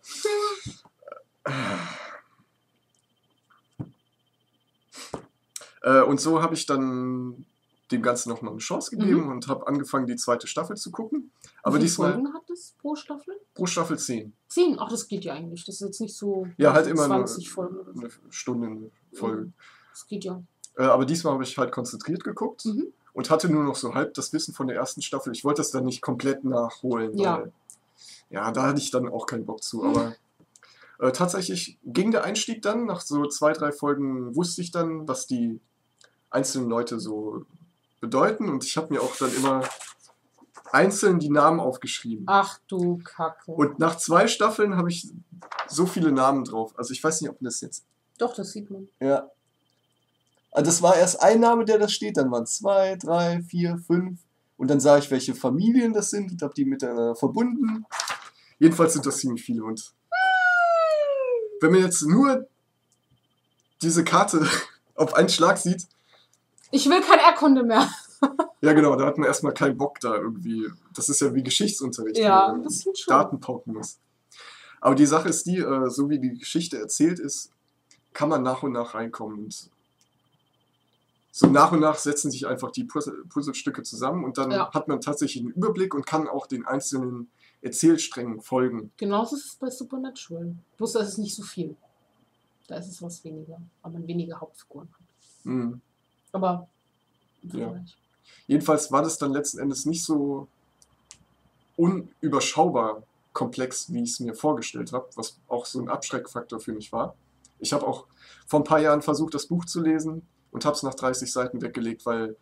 Und so habe ich dann dem Ganzen nochmal eine Chance gegeben und habe angefangen, die 2. Staffel zu gucken. Aber Wie viele diesmal Folgen hat das pro Staffel? pro Staffel 10. 10? Ach, das geht ja eigentlich. Das ist jetzt nicht so Ja, halt immer nur 20 Folgen oder so. eine Stunde eine Folge. Das geht ja. Aber diesmal habe ich halt konzentriert geguckt Mhm. und hatte nur noch so halb das Wissen von der ersten Staffel. Ich wollte das dann nicht komplett nachholen, Ja. weil ja, da hatte ich dann auch keinen Bock zu. Aber tatsächlich ging der Einstieg dann. Nach so 2, 3 Folgen wusste ich dann, was die einzelnen Leute so bedeuten. Und ich habe mir auch dann immer einzeln die Namen aufgeschrieben. Ach du Kacke. Und nach 2 Staffeln habe ich so viele Namen drauf. Also ich weiß nicht, ob das jetzt... Doch, das sieht man. Ja. Also das war erst ein Name, der da steht, dann waren 2, 3, 4, 5 und dann sah ich, welche Familien das sind und habe die miteinander verbunden. Jedenfalls sind das ziemlich viele und wenn man jetzt nur diese Karte auf einen Schlag sieht, Ich will kein Erdkunde mehr. ja genau, da hat man erstmal keinen Bock da irgendwie. Das ist ja wie Geschichtsunterricht, Ja, wo ein man bisschen schon. Daten pauken muss. Aber die Sache ist die, so wie die Geschichte erzählt ist, kann man nach und nach reinkommen und so nach und nach setzen sich einfach die Puzzlestücke zusammen und dann Ja. hat man tatsächlich einen Überblick und kann auch den einzelnen Erzählsträngen folgen. Genauso ist es bei Supernatural. Bloß da ist es nicht so viel. Da ist es was weniger. Aber man weniger Hauptfiguren hat. Mhm. Aber Ja. vielleicht. Jedenfalls war das dann letzten Endes nicht so unüberschaubar komplex, wie ich es mir vorgestellt habe, was auch so ein Abschreckfaktor für mich war. Ich habe auch vor ein paar Jahren versucht, das Buch zu lesen und habe es nach 30 Seiten weggelegt, weil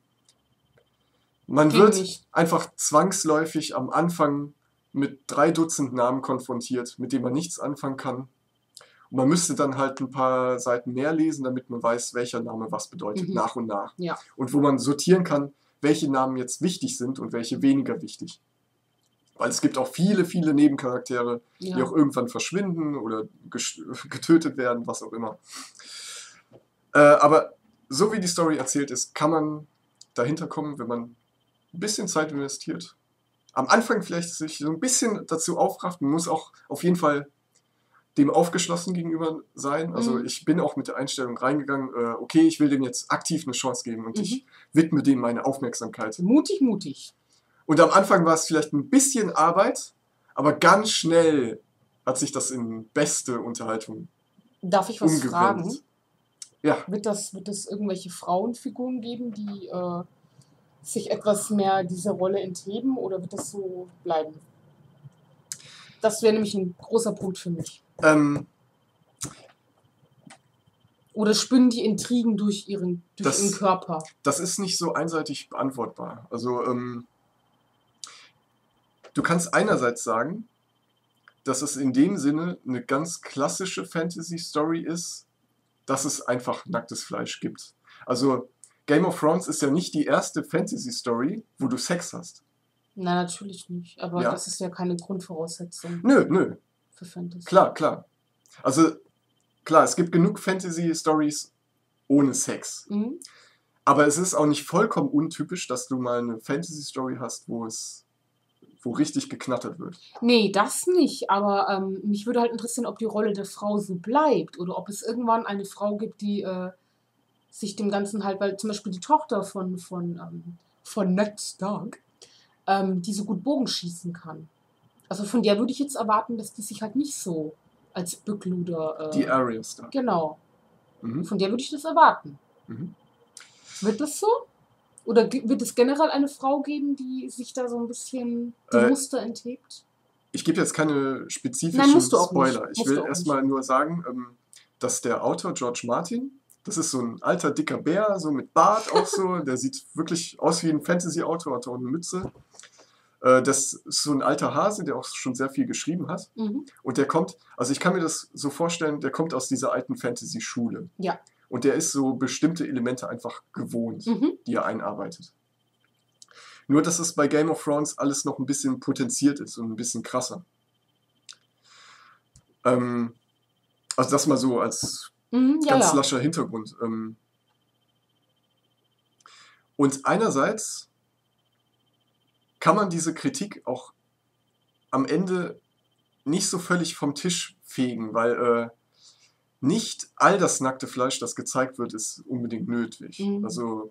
man Ging wird nicht. einfach zwangsläufig am Anfang mit 3 Dutzend Namen konfrontiert, mit denen man nichts anfangen kann. Und man müsste dann halt ein paar Seiten mehr lesen, damit man weiß, welcher Name was bedeutet, Mhm. nach und nach. Ja. Und wo man sortieren kann, welche Namen jetzt wichtig sind und welche weniger wichtig. Weil es gibt auch viele, viele Nebencharaktere, die Ja. auch irgendwann verschwinden oder getötet werden, was auch immer. Aber so wie die Story erzählt ist, kann man dahinter kommen, wenn man ein bisschen Zeit investiert. Am Anfang vielleicht sich so ein bisschen dazu aufraffen, man muss auch auf jeden Fall dem aufgeschlossen gegenüber sein. Also Mhm. ich bin auch mit der Einstellung reingegangen, okay, ich will dem jetzt aktiv eine Chance geben und Mhm. ich widme dem meine Aufmerksamkeit. Mutig, mutig. Und am Anfang war es vielleicht ein bisschen Arbeit, aber ganz schnell hat sich das in beste Unterhaltung Darf ich was fragen? umgewendet. Ja, Wird es irgendwelche Frauenfiguren geben, die sich etwas mehr dieser Rolle entheben oder wird das so bleiben? Das wäre nämlich ein großer Punkt für mich. Oder spinnen die Intrigen durch ihren Körper? Das ist nicht so einseitig beantwortbar. Also du kannst einerseits sagen, dass es in dem Sinne eine ganz klassische Fantasy-Story ist, dass es einfach nacktes Fleisch gibt. Also Game of Thrones ist ja nicht die erste Fantasy-Story, wo du Sex hast. Na, natürlich nicht. Aber Ja? das ist ja keine Grundvoraussetzung Nö, für Fantasy. klar. Also klar, es gibt genug Fantasy-Stories ohne Sex. Mhm. Aber es ist auch nicht vollkommen untypisch, dass du mal eine Fantasy-Story hast, wo richtig geknattert wird. Nee, das nicht. Aber mich würde halt interessieren, ob die Rolle der Frau so bleibt oder ob es irgendwann eine Frau gibt, die sich dem Ganzen halt, weil zum Beispiel die Tochter von Ned Stark, die so gut Bogen schießen kann. Also von der würde ich jetzt erwarten, dass die sich halt nicht so als Bückluder. Die Arya Stark. Genau. Mhm. Von der würde ich das erwarten. Mhm. Wird das so? Oder wird es generell eine Frau geben, die sich da so ein bisschen die Äh, Muster enthebt? Ich gebe jetzt keine Nein, spezifischen musst du auch Spoiler. nicht. Ich Musst will du auch erstmal nur sagen, dass der Autor George Martin, das ist so ein alter, dicker Bär, so mit Bart auch so, der sieht wirklich aus wie ein Fantasy-Autor, hat auch eine Mütze. Das ist so ein alter Hase, der auch schon sehr viel geschrieben hat. Mhm. Und der kommt, also ich kann mir das so vorstellen, der kommt aus dieser alten Fantasy-Schule. Ja. Und der ist so bestimmte Elemente einfach gewohnt, Mhm. die er einarbeitet. Nur, dass es bei Game of Thrones alles noch ein bisschen potenziert ist und ein bisschen krasser. Also das mal so als Mhm. Ja, ganz ja. lascher Hintergrund. Und einerseits kann man diese Kritik auch am Ende nicht so völlig vom Tisch fegen, weil nicht all das nackte Fleisch, das gezeigt wird, ist unbedingt nötig. Mhm. Also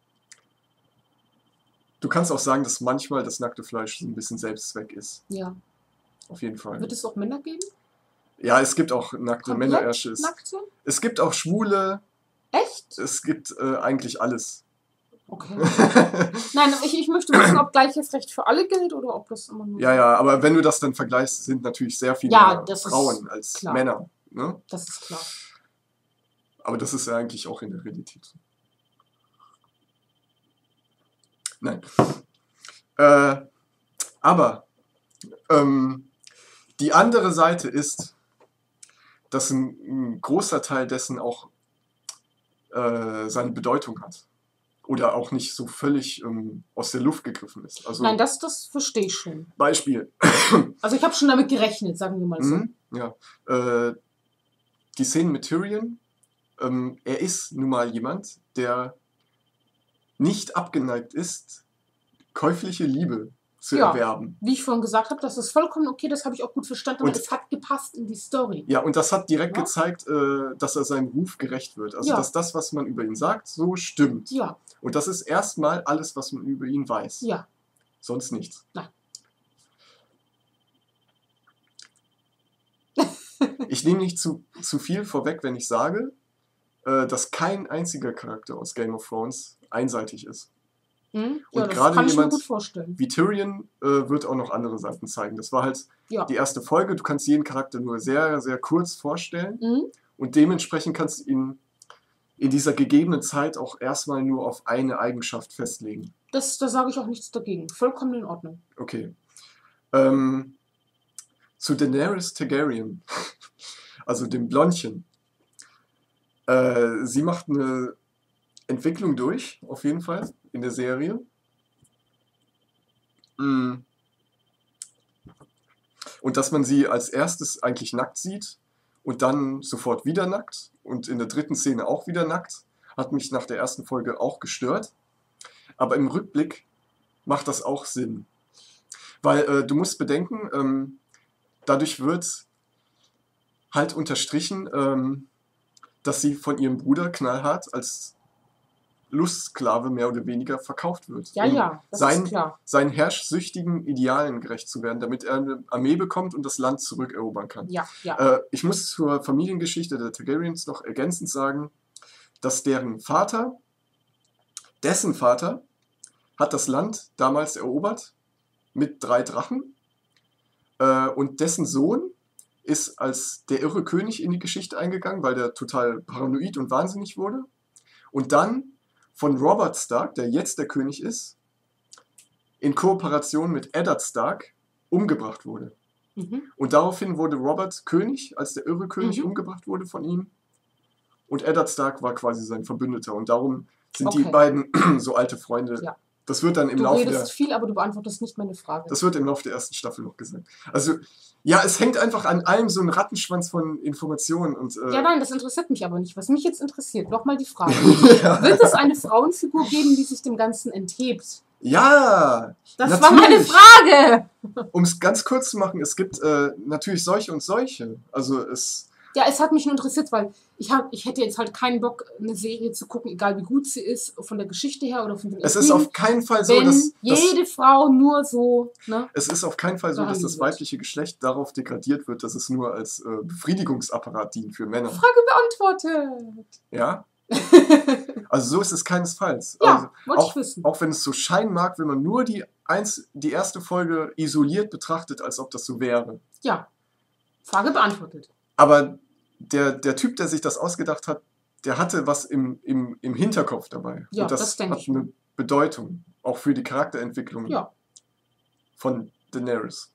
du kannst auch sagen, dass manchmal das nackte Fleisch so ein bisschen Selbstzweck ist. Ja. Auf jeden Fall. Wird es auch Männer geben? Ja, es gibt auch nackte Komplett Männerärsche. nackte? Es gibt auch Schwule. Echt? Es gibt eigentlich alles. Okay. Nein, aber ich möchte wissen, ob gleiches Recht für alle gilt oder ob das immer nur. Ja, aber wenn du das dann vergleichst, sind natürlich sehr viele Ja, mehr das ist Frauen als klar. Männer. Ne? Das ist klar. Aber das ist ja eigentlich auch in der Realität so. Nein. Aber die andere Seite ist, dass ein großer Teil dessen auch seine Bedeutung hat. Oder auch nicht so völlig aus der Luft gegriffen ist. Also Nein, das verstehe ich schon. Beispiel. Also ich habe schon damit gerechnet, sagen wir mal so. Ja. Die Szenen mit Tyrion, er ist nun mal jemand, der nicht abgeneigt ist, käufliche Liebe zu Ja. erwerben. Wie ich vorhin gesagt habe, das ist vollkommen okay, das habe ich auch gut verstanden, aber Und- es hat gepasst in die Story. Ja, und das hat direkt Ja. gezeigt, dass er seinem Ruf gerecht wird. Also, Ja. dass das, was man über ihn sagt, so stimmt. Ja, Und das ist erstmal alles, was man über ihn weiß. ja. Sonst nichts. Nein. Ich nehme nicht zu viel vorweg, wenn ich sage, dass kein einziger Charakter aus Game of Thrones einseitig ist. Hm? Und Ja, das gerade kann ich mir jemand gut vorstellen. wie Tyrion wird auch noch andere Seiten zeigen. Das war halt Ja. die erste Folge. Du kannst jeden Charakter nur sehr, sehr kurz vorstellen. Mhm. Und dementsprechend kannst du ihn in dieser gegebenen Zeit auch erstmal nur auf eine Eigenschaft festlegen. Da sage ich auch nichts dagegen. Vollkommen in Ordnung. Okay. Zu Daenerys Targaryen, also dem Blondchen. Sie macht eine Entwicklung durch, auf jeden Fall, in der Serie. Und dass man sie als erstes eigentlich nackt sieht und dann sofort wieder nackt und in der dritten Szene auch wieder nackt, hat mich nach der ersten Folge auch gestört. Aber im Rückblick macht das auch Sinn. Weil du musst bedenken, dadurch wird halt unterstrichen, dass sie von ihrem Bruder knallhart als Lustsklave mehr oder weniger verkauft wird. Ja, ja, das ist klar. Seinen herrschsüchtigen Idealen gerecht zu werden, damit er eine Armee bekommt und das Land zurückerobern kann. Ja, ja. Ich muss zur Familiengeschichte der Targaryens noch ergänzend sagen, dass dessen Vater, hat das Land damals erobert mit 3 Drachen und dessen Sohn ist als der irre König in die Geschichte eingegangen, weil der total paranoid und wahnsinnig wurde. Und dann von Robert Stark, der jetzt der König ist, in Kooperation mit Eddard Stark umgebracht wurde. Mhm. Und daraufhin wurde Robert König, als der irre König umgebracht wurde von ihm. Und Eddard Stark war quasi sein Verbündeter. Und darum sind die Okay. beiden so alte Freunde Ja. Das wird dann im Du Laufe redest viel, aber du beantwortest nicht meine Frage. Das wird im Laufe der ersten Staffel noch gesagt. Also, ja, es hängt einfach an allem so ein Rattenschwanz von Informationen und. Ja, nein, das interessiert mich aber nicht. Was mich jetzt interessiert, nochmal die Frage. Ja. Wird es eine Frauenfigur geben, die sich dem Ganzen enthebt? Ja! Das war meine Frage! Um es ganz kurz zu machen, es gibt natürlich solche und solche. Also es. Ja, es hat mich nur interessiert, weil ich hätte jetzt halt keinen Bock, eine Serie zu gucken, egal wie gut sie ist, von der Geschichte her oder von den Es ist auf keinen Fall so, wenn dass. jede Frau nur so, ne? Es ist auf keinen Fall so, dass das Behandelt wird. weibliche Geschlecht darauf degradiert wird, dass es nur als Befriedigungsapparat dient für Männer. Frage beantwortet. Ja? Also so ist es keinesfalls. Ja, Also, wollte ich wissen. auch wenn es so scheinen mag, wenn man nur die erste Folge isoliert betrachtet, als ob das so wäre. Ja, Frage beantwortet. Aber der Typ, der sich das ausgedacht hat, der hatte was im Hinterkopf dabei. Ja, und das denke hat ich. eine Bedeutung, auch für die Charakterentwicklung Ja, von Daenerys.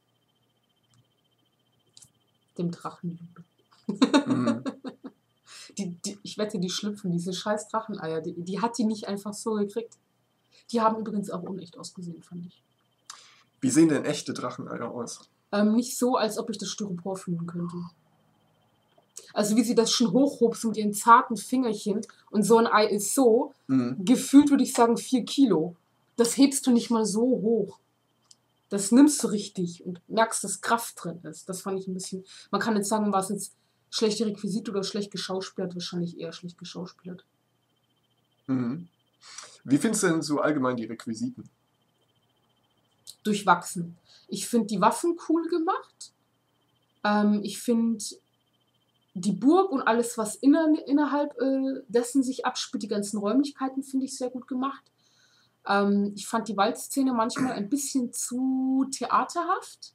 dem Drachen. Mhm. Ich wette, die schlüpfen, diese scheiß Dracheneier, die hat die nicht einfach so gekriegt. Die haben übrigens auch unecht ausgesehen, fand ich. Wie sehen denn echte Dracheneier aus? Nicht so, als ob ich das Styropor fühlen könnte. Also wie sie das schon hochhob, so mit ihren zarten Fingerchen. Und so ein Ei ist so, gefühlt würde ich sagen 4 Kilo. Das hebst du nicht mal so hoch. Das nimmst du richtig und merkst, dass Kraft drin ist. Das fand ich ein bisschen... Man kann jetzt sagen, war es jetzt schlechte Requisite oder schlecht geschauspielert? Wahrscheinlich eher schlecht geschauspielert. Mhm. Wie findest du denn so allgemein die Requisiten? Durchwachsen. Ich finde die Waffen cool gemacht. Ich finde die Burg und alles, was innerhalb dessen sich abspielt, die ganzen Räumlichkeiten, finde ich sehr gut gemacht. Ich fand die Waldszene manchmal ein bisschen zu theaterhaft.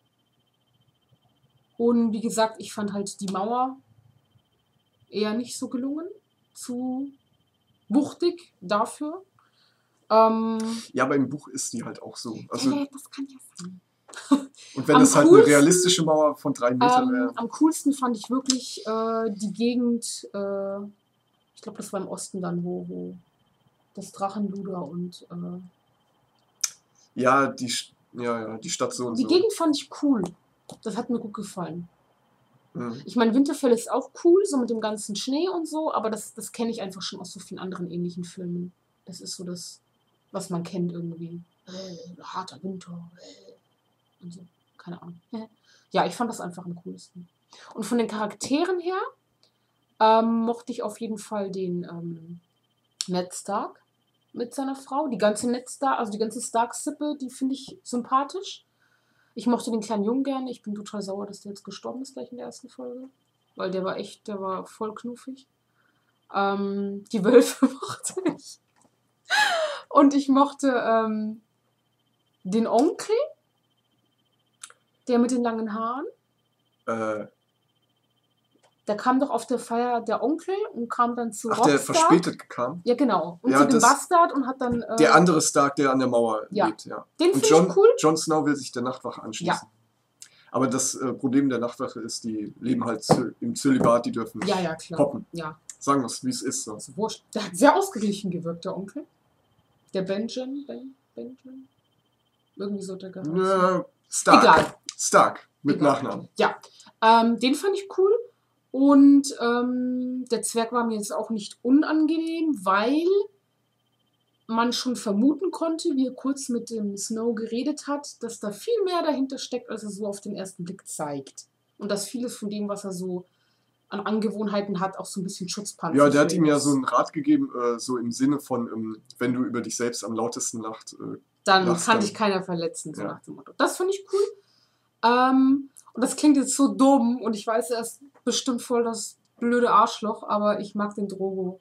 Und wie gesagt, ich fand halt die Mauer eher nicht so gelungen. Zu wuchtig dafür. Ja, aber im Buch ist die halt auch so. Also, das kann ja sein. und wenn am es halt coolsten- eine realistische Mauer von 3 Metern wäre. Am coolsten fand ich wirklich die Gegend, ich glaube, das war im Osten dann, wo das Drachenluder und Ja, die Stadt so und die so. Gegend fand ich cool. Das hat mir gut gefallen. Mhm. Ich meine, Winterfell ist auch cool, so mit dem ganzen Schnee und so, aber das kenne ich einfach schon aus so vielen anderen ähnlichen Filmen. Das ist so das, was man kennt irgendwie. Harter Winter. Und so. Keine Ahnung. Ja, ich fand das einfach am coolsten. Und von den Charakteren her mochte ich auf jeden Fall den Ned Stark mit seiner Frau. Die ganze Ned Stark, also die ganze Stark-Sippe, die finde ich sympathisch. Ich mochte den kleinen Jungen gerne. Ich bin total sauer, dass der jetzt gestorben ist gleich in der ersten Folge. Weil der war voll knuffig. Die Wölfe mochte ich. Und ich mochte den Onkel, der mit den langen Haaren. Der kam doch auf der Feier der Onkel und kam dann zu Ach, der Robb Stark. verspätet kam. Ja, genau. Und Ja, zu dem das- Bastard und hat dann... Der andere Stark, der an der Mauer Ja. lebt, ja. Den Und finde ich cool. Jon Snow will sich der Nachtwache anschließen. Aber das Problem der Nachtwache ist, die leben halt im Zölibat, die dürfen nicht Ja, klar. poppen. Ja, Sagen wir es, wie es ist. So. also wurscht. Der hat sehr ausgeglichen gewirkt, der Onkel. Der Benjamin. Irgendwie so der geheißen. Stark. Egal. Stark, mit Egal. Nachnamen. Ja, den fand ich cool. Und der Zwerg war mir jetzt auch nicht unangenehm, weil man schon vermuten konnte, wie er kurz mit dem Snow geredet hat, dass da viel mehr dahinter steckt, als er so auf den ersten Blick zeigt. Und dass vieles von dem, was er so an Angewohnheiten hat, auch so ein bisschen Schutzpanzer Ja, der hat für ihm ihn ja ist. so einen Rat gegeben, so im Sinne von, wenn du über dich selbst am lautesten lacht. Dann lachst kann dann. dich keiner verletzen, so Ja. nach dem Motto. Das fand ich cool. Und das klingt jetzt so dumm und ich weiß, er ist bestimmt voll das blöde Arschloch, aber ich mag den Drogo.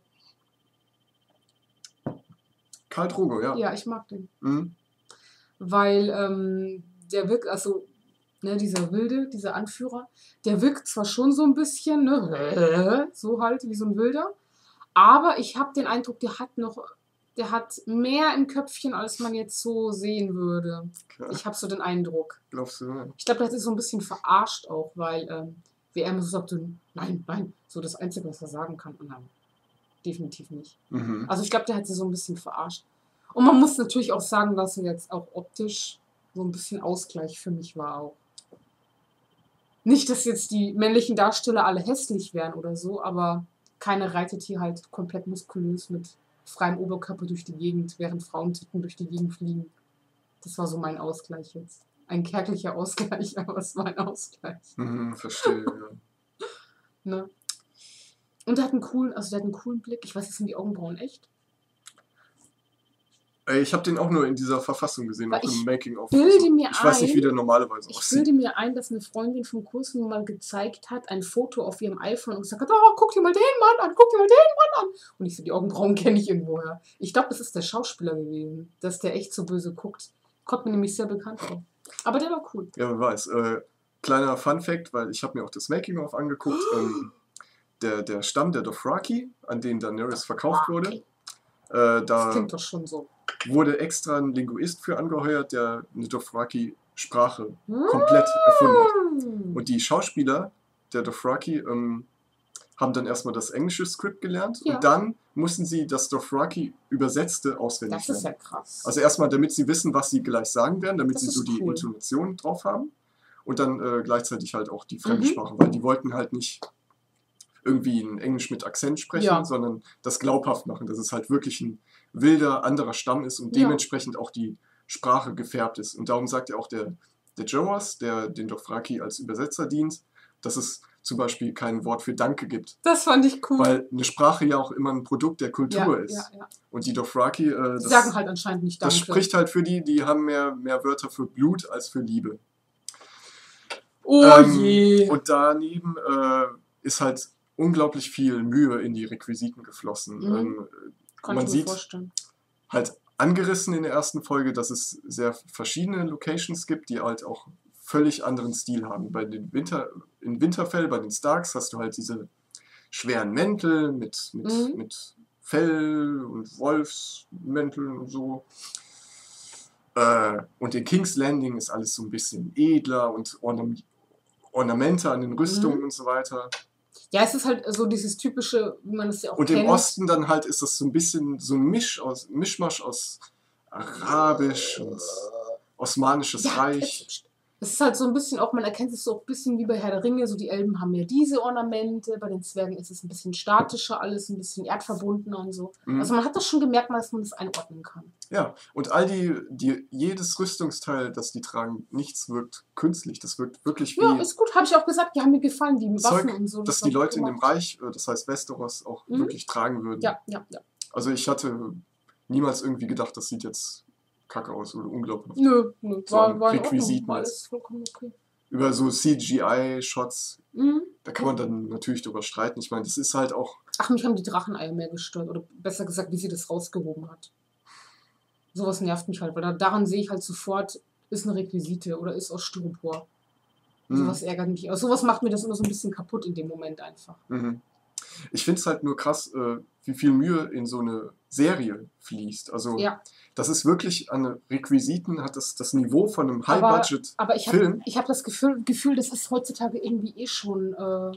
Karl Drogo, ja. Ja, ich mag den. Mhm. Weil der wirkt, also, ne, dieser Wilde, dieser Anführer, der wirkt zwar schon so ein bisschen, ne, so halt, wie so ein Wilder, aber ich habe den Eindruck, der hat mehr im Köpfchen, als man jetzt so sehen würde. Okay. Ich habe so den Eindruck. Glaubst du? Ja. Ich glaube, der hat sich so ein bisschen verarscht auch, weil, wie er immer so sagte, nein, so das Einzige, was er sagen kann, nein, definitiv nicht. Mhm. Also ich glaube, der hat sie so ein bisschen verarscht. Und man muss natürlich auch sagen, dass er jetzt auch optisch so ein bisschen Ausgleich für mich war auch. Nicht, dass jetzt die männlichen Darsteller alle hässlich wären oder so, aber keiner reitet hier halt komplett muskulös mit freiem Oberkörper durch die Gegend, während Frauentitten durch die Gegend fliegen. Das war so mein Ausgleich jetzt. Ein kärglicher Ausgleich, aber es war ein Ausgleich. Verstehe, ja. Ne? Und der hat einen coolen Blick. Ich weiß, jetzt sind die Augenbrauen echt. Ich habe den auch nur in dieser Verfassung gesehen, Weil auch im Making-of. bilde mir Ich weiß nicht, ein- wie der normalerweise Ich aussieht. bilde mir ein, dass eine Freundin vom Kurs mir mal gezeigt hat, ein Foto auf ihrem iPhone und gesagt hat, oh, guck dir mal den Mann an, guck dir mal den Mann an. Und ich so, die Augenbrauen kenne ich irgendwoher. Ich glaube, das ist der Schauspieler gewesen, dass der echt so böse guckt. Kommt mir nämlich sehr bekannt vor. Aber der war cool. Ja, wer weiß. Kleiner Fun-Fact, weil ich habe mir auch das Making-of angeguckt. Der Stamm der Dothraki, an den Daenerys verkauft wurde, Das da klingt doch schon so. wurde extra ein Linguist für angeheuert, der eine Dothraki-Sprache komplett erfunden hat. Und die Schauspieler der Dothraki haben dann erstmal das englische Skript gelernt Ja. und dann mussten sie das Dothraki übersetzte auswendig Das ist lernen. ja krass. Also erstmal, damit sie wissen, was sie gleich sagen werden, damit Das sie ist so die cool. Intonation drauf haben und dann gleichzeitig halt auch die Fremdsprache, weil die wollten halt nicht irgendwie ein Englisch mit Akzent sprechen, Ja. sondern das glaubhaft machen, dass es halt wirklich ein wilder, anderer Stamm ist und Ja. dementsprechend auch die Sprache gefärbt ist. Und darum sagt ja auch der Jawas, der den Dothraki als Übersetzer dient, dass es zum Beispiel kein Wort für Danke gibt. Das fand ich cool. Weil eine Sprache ja auch immer ein Produkt der Kultur ist. Ja. Und die Dothraki, Die sagen halt anscheinend nicht Danke. das spricht halt für die haben mehr Wörter für Blut als für Liebe. Oh je. Und daneben ist halt unglaublich viel Mühe in die Requisiten geflossen. Kann Man ich mir sieht vorstellen. halt angerissen in der ersten Folge, dass es sehr verschiedene Locations gibt, die halt auch völlig anderen Stil haben. In Winterfell, bei den Starks, hast du halt diese schweren Mäntel mit Fell und Wolfsmänteln und so. Und in King's Landing ist alles so ein bisschen edler und Ornamente an den Rüstungen und so weiter. Ja, es ist halt so dieses typische, wie man es ja auch Und kennt. im Osten dann halt ist das so ein bisschen so ein Mischmasch aus Arabisch und Osmanisches Reich. Es ist halt so ein bisschen auch, man erkennt es so ein bisschen wie bei Herr der Ringe, so die Elben haben ja diese Ornamente, bei den Zwergen ist es ein bisschen statischer alles, ein bisschen erdverbundener und so. Also man hat das schon gemerkt, dass man das einordnen kann. Ja, und jedes Rüstungsteil, das die tragen, nichts wirkt künstlich, das wirkt wirklich wie Ja, ist gut, habe ich auch gesagt, die haben mir gefallen, die Waffen Zeug, und so. dass war die gut Leute in dem gemacht. Reich, das heißt Westeros, auch wirklich tragen würden. Ja. Also ich hatte niemals irgendwie gedacht, das sieht jetzt kacke aus oder unglaublich. Nö, So war an in Ordnung, Requisiten war jetzt. alles vollkommen okay. Über so CGI-Shots, da kann man dann natürlich drüber streiten. Ich meine, das ist halt auch... Ach, mich haben die Dracheneier mehr gestört, oder besser gesagt, wie sie das rausgehoben hat. Sowas nervt mich halt, weil daran sehe ich halt sofort, ist eine Requisite oder ist aus Styropor. Sowas ärgert mich. Also sowas macht mir das immer so ein bisschen kaputt in dem Moment einfach. Ich finde es halt nur krass, wie viel Mühe in so eine Serie fließt. Also das ist wirklich an Requisiten, hat das Niveau von einem High-Budget-Film. Aber ich hab das Gefühl, das ist heutzutage irgendwie schon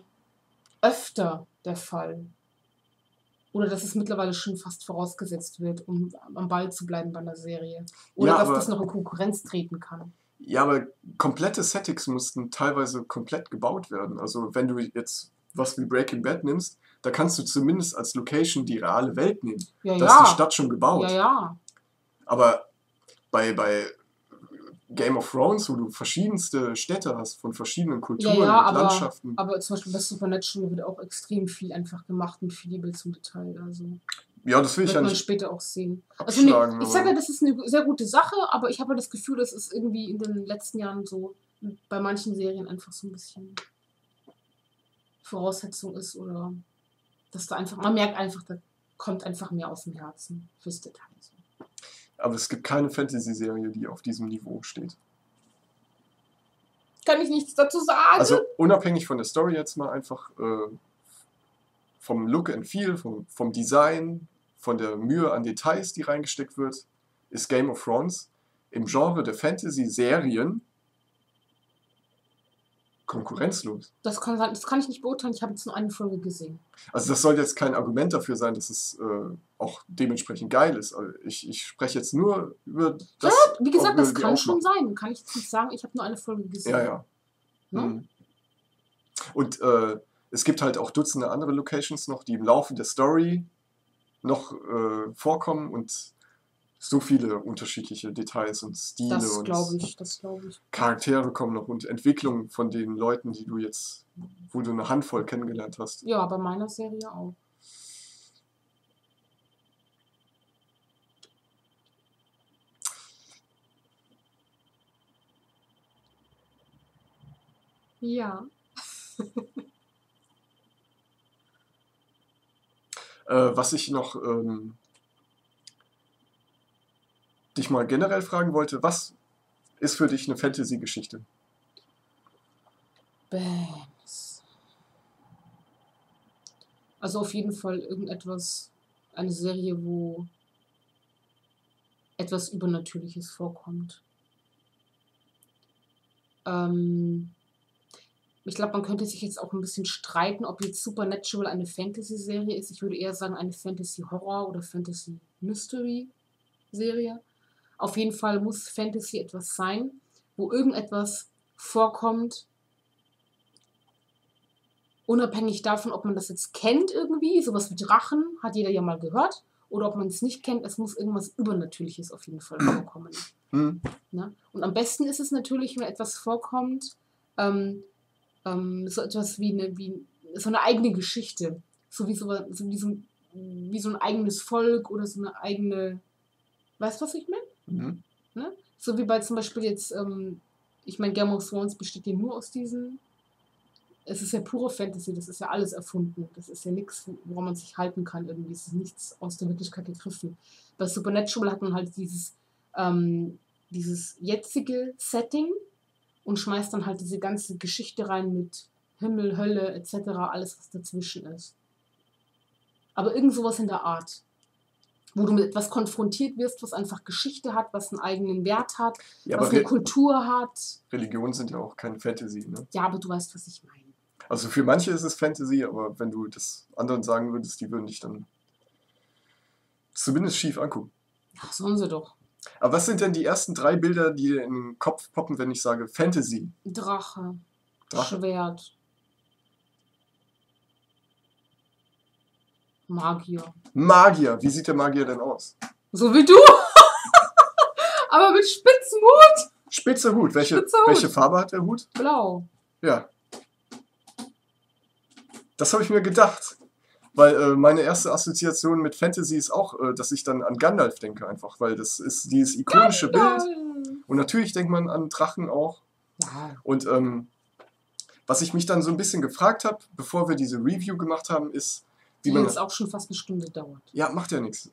öfter der Fall. Oder dass es mittlerweile schon fast vorausgesetzt wird, um am Ball zu bleiben bei einer Serie. Oder dass das noch in Konkurrenz treten kann. Ja, aber komplette Settings mussten teilweise komplett gebaut werden. Also wenn du jetzt was wie Breaking Bad nimmst, da kannst du zumindest als Location die reale Welt nehmen. Da ist die Stadt schon gebaut. Ja. Aber bei Game of Thrones, wo du verschiedenste Städte hast, von verschiedenen Kulturen und Landschaften. Aber zum Beispiel bei Supernatural wird auch extrem viel einfach gemacht mit viel Liebe zum Detail. Also ja, das will ich ja nicht später auch sehen. abschlagen. Ich sage ja, das ist eine sehr gute Sache, aber ich habe das Gefühl, dass es irgendwie in den letzten Jahren so bei manchen Serien einfach so ein bisschen Voraussetzung ist oder dass da einfach, man merkt einfach, da kommt einfach mehr aus dem Herzen fürs Detail. Aber es gibt keine Fantasy-Serie, die auf diesem Niveau steht. Kann ich nichts dazu sagen. Also unabhängig von der Story jetzt mal einfach vom Look and Feel, vom Design, von der Mühe an Details, die reingesteckt wird, ist Game of Thrones im Genre der Fantasy-Serien konkurrenzlos. Das kann sein, das kann ich nicht beurteilen. Ich habe jetzt nur eine Folge gesehen. Also das soll jetzt kein Argument dafür sein, dass es auch dementsprechend geil ist. Also ich spreche jetzt nur über das, Wie gesagt, über das die kann schon Aufmachung. sein. Kann ich jetzt nicht sagen. Ich habe nur eine Folge gesehen. Ja, ja. Ne? Mhm. Und es gibt halt auch Dutzende andere Locations noch, die im Laufe der Story noch vorkommen und so viele unterschiedliche Details und Stile Das und glaube ich, das glaube ich. Charaktere kommen noch und Entwicklung von den Leuten, die du jetzt, wo du eine Handvoll kennengelernt hast. Ja, bei meiner Serie auch. Ja. Was ich noch dich mal generell fragen wollte, was ist für dich eine Fantasy-Geschichte? Bands. Also auf jeden Fall irgendetwas, eine Serie, wo etwas Übernatürliches vorkommt. Ich glaube, man könnte sich jetzt auch ein bisschen streiten, ob jetzt Supernatural eine Fantasy-Serie ist. Ich würde eher sagen, eine Fantasy-Horror- oder Fantasy-Mystery-Serie. Auf jeden Fall muss Fantasy etwas sein, wo irgendetwas vorkommt, unabhängig davon, ob man das jetzt kennt irgendwie, sowas wie Drachen, hat jeder ja mal gehört, oder ob man es nicht kennt, es muss irgendwas Übernatürliches auf jeden Fall vorkommen. Hm? Ne? Und am besten ist es natürlich, wenn etwas vorkommt, so etwas wie so eine eigene Geschichte. Wie so ein eigenes Volk oder so eine eigene. Weißt du, was ich meine? Mhm. Ne? So wie bei zum Beispiel jetzt, ich meine, Game of Thrones besteht ja nur aus diesen. Es ist ja pure Fantasy, das ist ja alles erfunden. Das ist ja nichts, woran man sich halten kann irgendwie. Es ist nichts aus der Wirklichkeit gegriffen. Bei Supernatural hat man halt dieses jetzige Setting und schmeißt dann halt diese ganze Geschichte rein mit Himmel, Hölle etc., alles, was dazwischen ist. Aber irgend sowas in der Art, wo du mit etwas konfrontiert wirst, was einfach Geschichte hat, was einen eigenen Wert hat, Ja, was aber eine Kultur hat. Religionen sind ja auch keine Fantasy, ne? Ja, aber du weißt, was ich meine. Also für manche ist es Fantasy, aber wenn du das anderen sagen würdest, die würden dich dann zumindest schief angucken. Ja, sollen sie doch. Aber was sind denn die ersten 3 Bilder, die dir in den Kopf poppen, wenn ich sage Fantasy? Drache, Drache? Schwert, Magier. Magier. Wie sieht der Magier denn aus? So wie du. Aber mit spitzem Hut. Spitzer Hut. Spitzer Hut. Welche Farbe hat der Hut? Blau. Ja. Das habe ich mir gedacht. Weil meine erste Assoziation mit Fantasy ist auch, dass ich dann an Gandalf denke einfach. Weil das ist dieses ikonische Bild. Und natürlich denkt man an Drachen auch. Ja. Und was ich mich dann so ein bisschen gefragt habe, bevor wir diese Review gemacht haben, ist, wie Die man... jetzt auch schon fast eine Stunde dauert. Ja, macht ja nichts.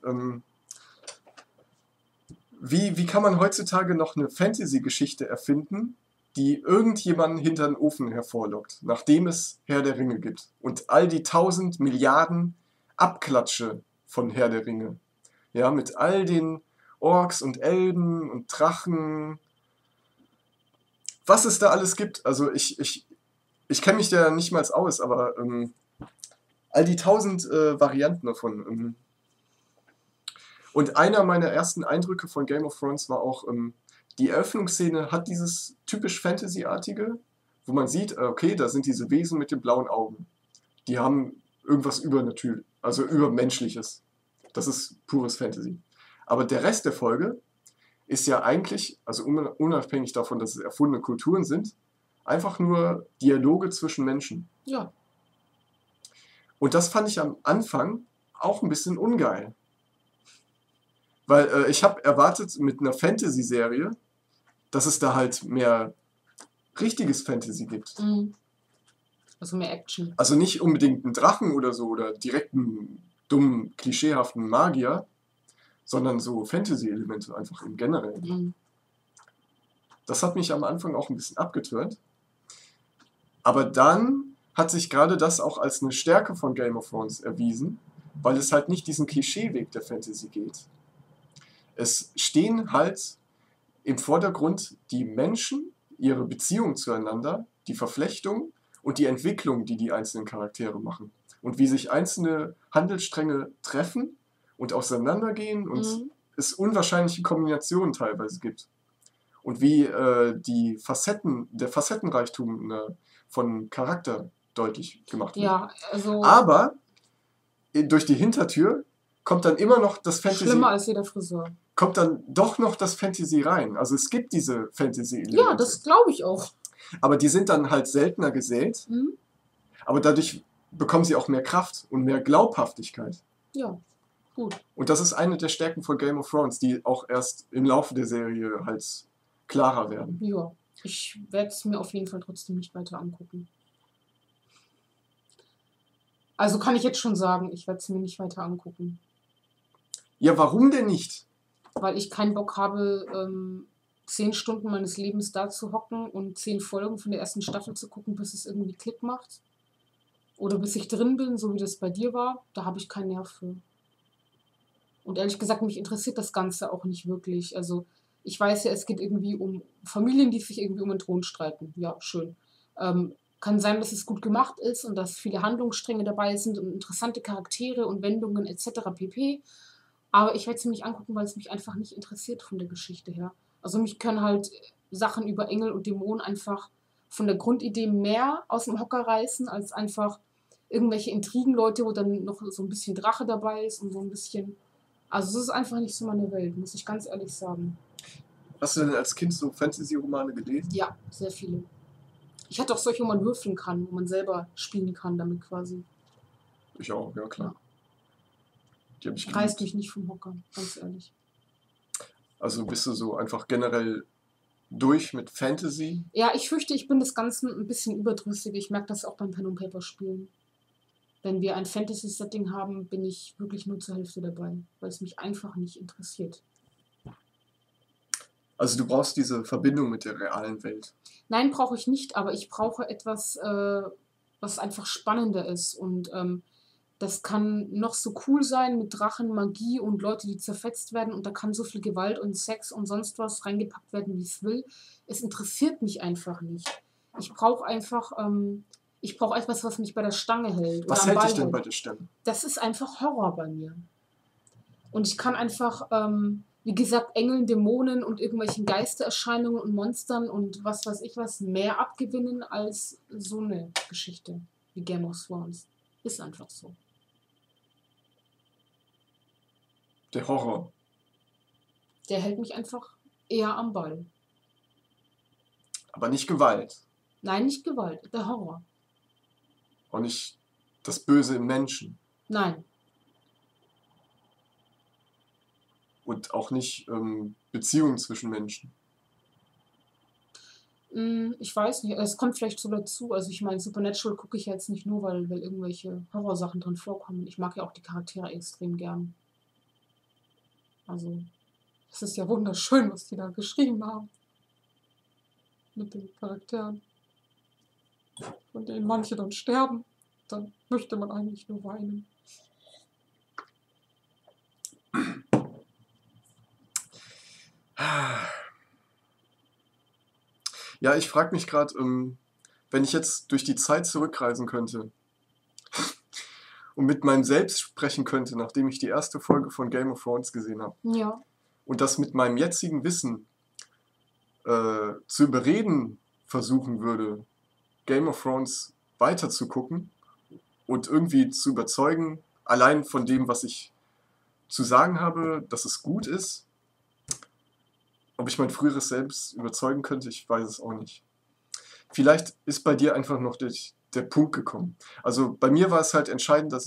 Wie kann man heutzutage noch eine Fantasy-Geschichte erfinden, die irgendjemanden hinter den Ofen hervorlockt, nachdem es Herr der Ringe gibt? Und all die 1000 Milliarden Abklatsche von Herr der Ringe. Ja, mit all den Orks und Elben und Drachen. Was es da alles gibt. Also ich kenne mich da nicht mal aus, aber all die 1000 Varianten davon. Und einer meiner ersten Eindrücke von Game of Thrones war auch, die Eröffnungsszene hat dieses typisch Fantasy-artige, wo man sieht, okay, da sind diese Wesen mit den blauen Augen. Die haben irgendwas übernatürlich, also übermenschliches. Das ist pures Fantasy. Aber der Rest der Folge ist ja eigentlich, also unabhängig davon, dass es erfundene Kulturen sind, einfach nur Dialoge zwischen Menschen. Ja. Und das fand ich am Anfang auch ein bisschen ungeil. Weil ich habe erwartet mit einer Fantasy-Serie, dass es da halt mehr richtiges Fantasy gibt. Mhm. Also mehr Action. Also nicht unbedingt einen Drachen oder so oder direkt einen dummen, klischeehaften Magier, sondern so Fantasy-Elemente einfach im Generellen. Mhm. Das hat mich am Anfang auch ein bisschen abgetürnt. Aber dann hat sich gerade das auch als eine Stärke von Game of Thrones erwiesen, weil es halt nicht diesen Klischeeweg der Fantasy geht. Es stehen halt im Vordergrund die Menschen, ihre Beziehung zueinander die Verflechtung und die Entwicklung, die die einzelnen Charaktere machen. Und wie sich einzelne Handelsstränge treffen und auseinandergehen und Mhm. es unwahrscheinliche Kombinationen teilweise gibt. Und wie der Facettenreichtum von Charakter deutlich gemacht wird. Ja, also Aber durch die Hintertür kommt dann immer noch das schlimmer Fantasy, als jeder Friseur. kommt dann doch noch das Fantasy rein. Also es gibt diese Ja, Fantasy-Elemente. das glaube ich auch. Aber die sind dann halt seltener gesät. Mhm. Aber dadurch bekommen sie auch mehr Kraft und mehr Glaubhaftigkeit. Ja, gut. Und das ist eine der Stärken von Game of Thrones, die auch erst im Laufe der Serie halt klarer werden. Ja, ich werde es mir auf jeden Fall trotzdem nicht weiter angucken. Also kann ich jetzt schon sagen, ich werde es mir nicht weiter angucken. Ja, warum denn nicht? Weil ich keinen Bock habe, 10 Stunden meines Lebens da zu hocken und 10 Folgen von der ersten Staffel zu gucken, bis es irgendwie Klick macht. Oder bis ich drin bin, so wie das bei dir war. Da habe ich keinen Nerv für. Und ehrlich gesagt, mich interessiert das Ganze auch nicht wirklich. Also ich weiß ja, es geht irgendwie um Familien, die sich irgendwie um den Thron streiten. Ja, schön. Kann sein, dass es gut gemacht ist und dass viele Handlungsstränge dabei sind und interessante Charaktere und Wendungen etc. pp. Aber ich werde es mir nicht angucken, weil es mich einfach nicht interessiert von der Geschichte her. Also mich können halt Sachen über Engel und Dämonen einfach von der Grundidee mehr aus dem Hocker reißen, als einfach irgendwelche Intrigenleute, wo dann noch so ein bisschen Drache dabei ist und so ein bisschen. Also es ist einfach nicht so meine Welt, muss ich ganz ehrlich sagen. Hast du denn als Kind so Fantasy-Romane gelesen? Ja, sehr viele. Ich hatte auch solche, wo man würfeln kann, wo man selber spielen kann damit quasi. Ich auch, ja klar. Ja. Die habe ich Reißt geliebt. mich nicht vom Hocker, ganz ehrlich. Also bist du so einfach generell durch mit Fantasy? Ja, ich fürchte, ich bin des Ganzen ein bisschen überdrüssig. Ich merke das auch beim Pen- und Paper-Spielen. Wenn wir ein Fantasy-Setting haben, bin ich wirklich nur zur Hälfte dabei, weil es mich einfach nicht interessiert. Also du brauchst diese Verbindung mit der realen Welt. Nein, brauche ich nicht, aber ich brauche etwas, was einfach spannender ist. Und das kann noch so cool sein mit Drachen, Magie und Leute, die zerfetzt werden. Und da kann so viel Gewalt und Sex und sonst was reingepackt werden, wie es will. Es interessiert mich einfach nicht. Ich brauche einfach, ich brauche etwas, was mich bei der Stange hält oder Was am hält Ball dich denn bei hält. der Stange? Das ist einfach Horror bei mir. Und ich kann einfach, wie gesagt, Engeln, Dämonen und irgendwelchen Geistererscheinungen und Monstern und was weiß ich was mehr abgewinnen als so eine Geschichte wie Game of Thrones. Ist einfach so. Der Horror. Der hält mich einfach eher am Ball. Aber nicht Gewalt. Nein, nicht Gewalt, der Horror. Auch nicht das Böse im Menschen. Nein. Und auch nicht Beziehungen zwischen Menschen. Ich weiß nicht, es kommt vielleicht so dazu. Also ich meine, Supernatural gucke ich ja jetzt nicht nur, weil irgendwelche Horrorsachen drin vorkommen. Ich mag ja auch die Charaktere extrem gern. Also, es ist ja wunderschön, was die da geschrieben haben. Mit den Charakteren. Von denen manche dann sterben. Dann möchte man eigentlich nur weinen. Ja, ich frage mich gerade, wenn ich jetzt durch die Zeit zurückreisen könnte und mit meinem Selbst sprechen könnte, nachdem ich die erste Folge von Game of Thrones gesehen habe, Ja. und das mit meinem jetzigen Wissen zu überreden versuchen würde, Game of Thrones weiter zu gucken und irgendwie zu überzeugen, allein von dem, was ich zu sagen habe, dass es gut ist. Ob ich mein früheres Selbst überzeugen könnte, ich weiß es auch nicht. Vielleicht ist bei dir einfach noch der Punkt gekommen. Also bei mir war es halt entscheidend, dass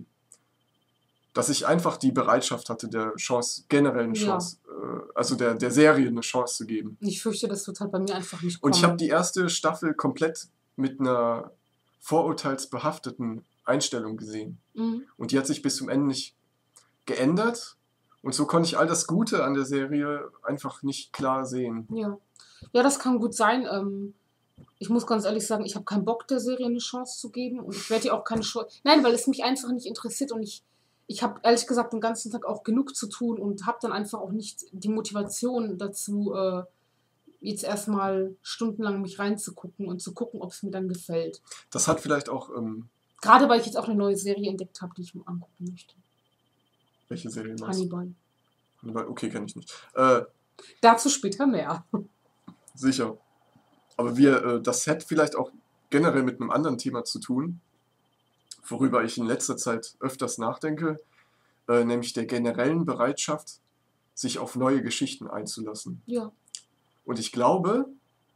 ich einfach die Bereitschaft hatte, der Chance, generell eine Ja. Chance, also der Serie eine Chance zu geben. Ich fürchte, das wird halt bei mir einfach nicht Und kommen. ich habe die erste Staffel komplett mit einer vorurteilsbehafteten Einstellung gesehen. Mhm. Und die hat sich bis zum Ende nicht geändert. Und so konnte ich all das Gute an der Serie einfach nicht klar sehen. Ja. Ja, das kann gut sein. Ich muss ganz ehrlich sagen, ich habe keinen Bock, der Serie eine Chance zu geben. Und ich werde ihr auch keine Chance. Nein, weil es mich einfach nicht interessiert. Und ich habe ehrlich gesagt den ganzen Tag auch genug zu tun und habe dann einfach auch nicht die Motivation dazu, jetzt erstmal stundenlang mich reinzugucken und zu gucken, ob es mir dann gefällt. Das hat vielleicht auch, Gerade weil ich jetzt auch eine neue Serie entdeckt habe, die ich mir angucken möchte. welche Serie meinst du? Hannibal. Hannibal, okay, kenne ich nicht. Dazu später mehr. Sicher. Aber das hätte vielleicht auch generell mit einem anderen Thema zu tun, worüber ich in letzter Zeit öfters nachdenke, nämlich der generellen Bereitschaft, sich auf neue Geschichten einzulassen. Ja. Und ich glaube,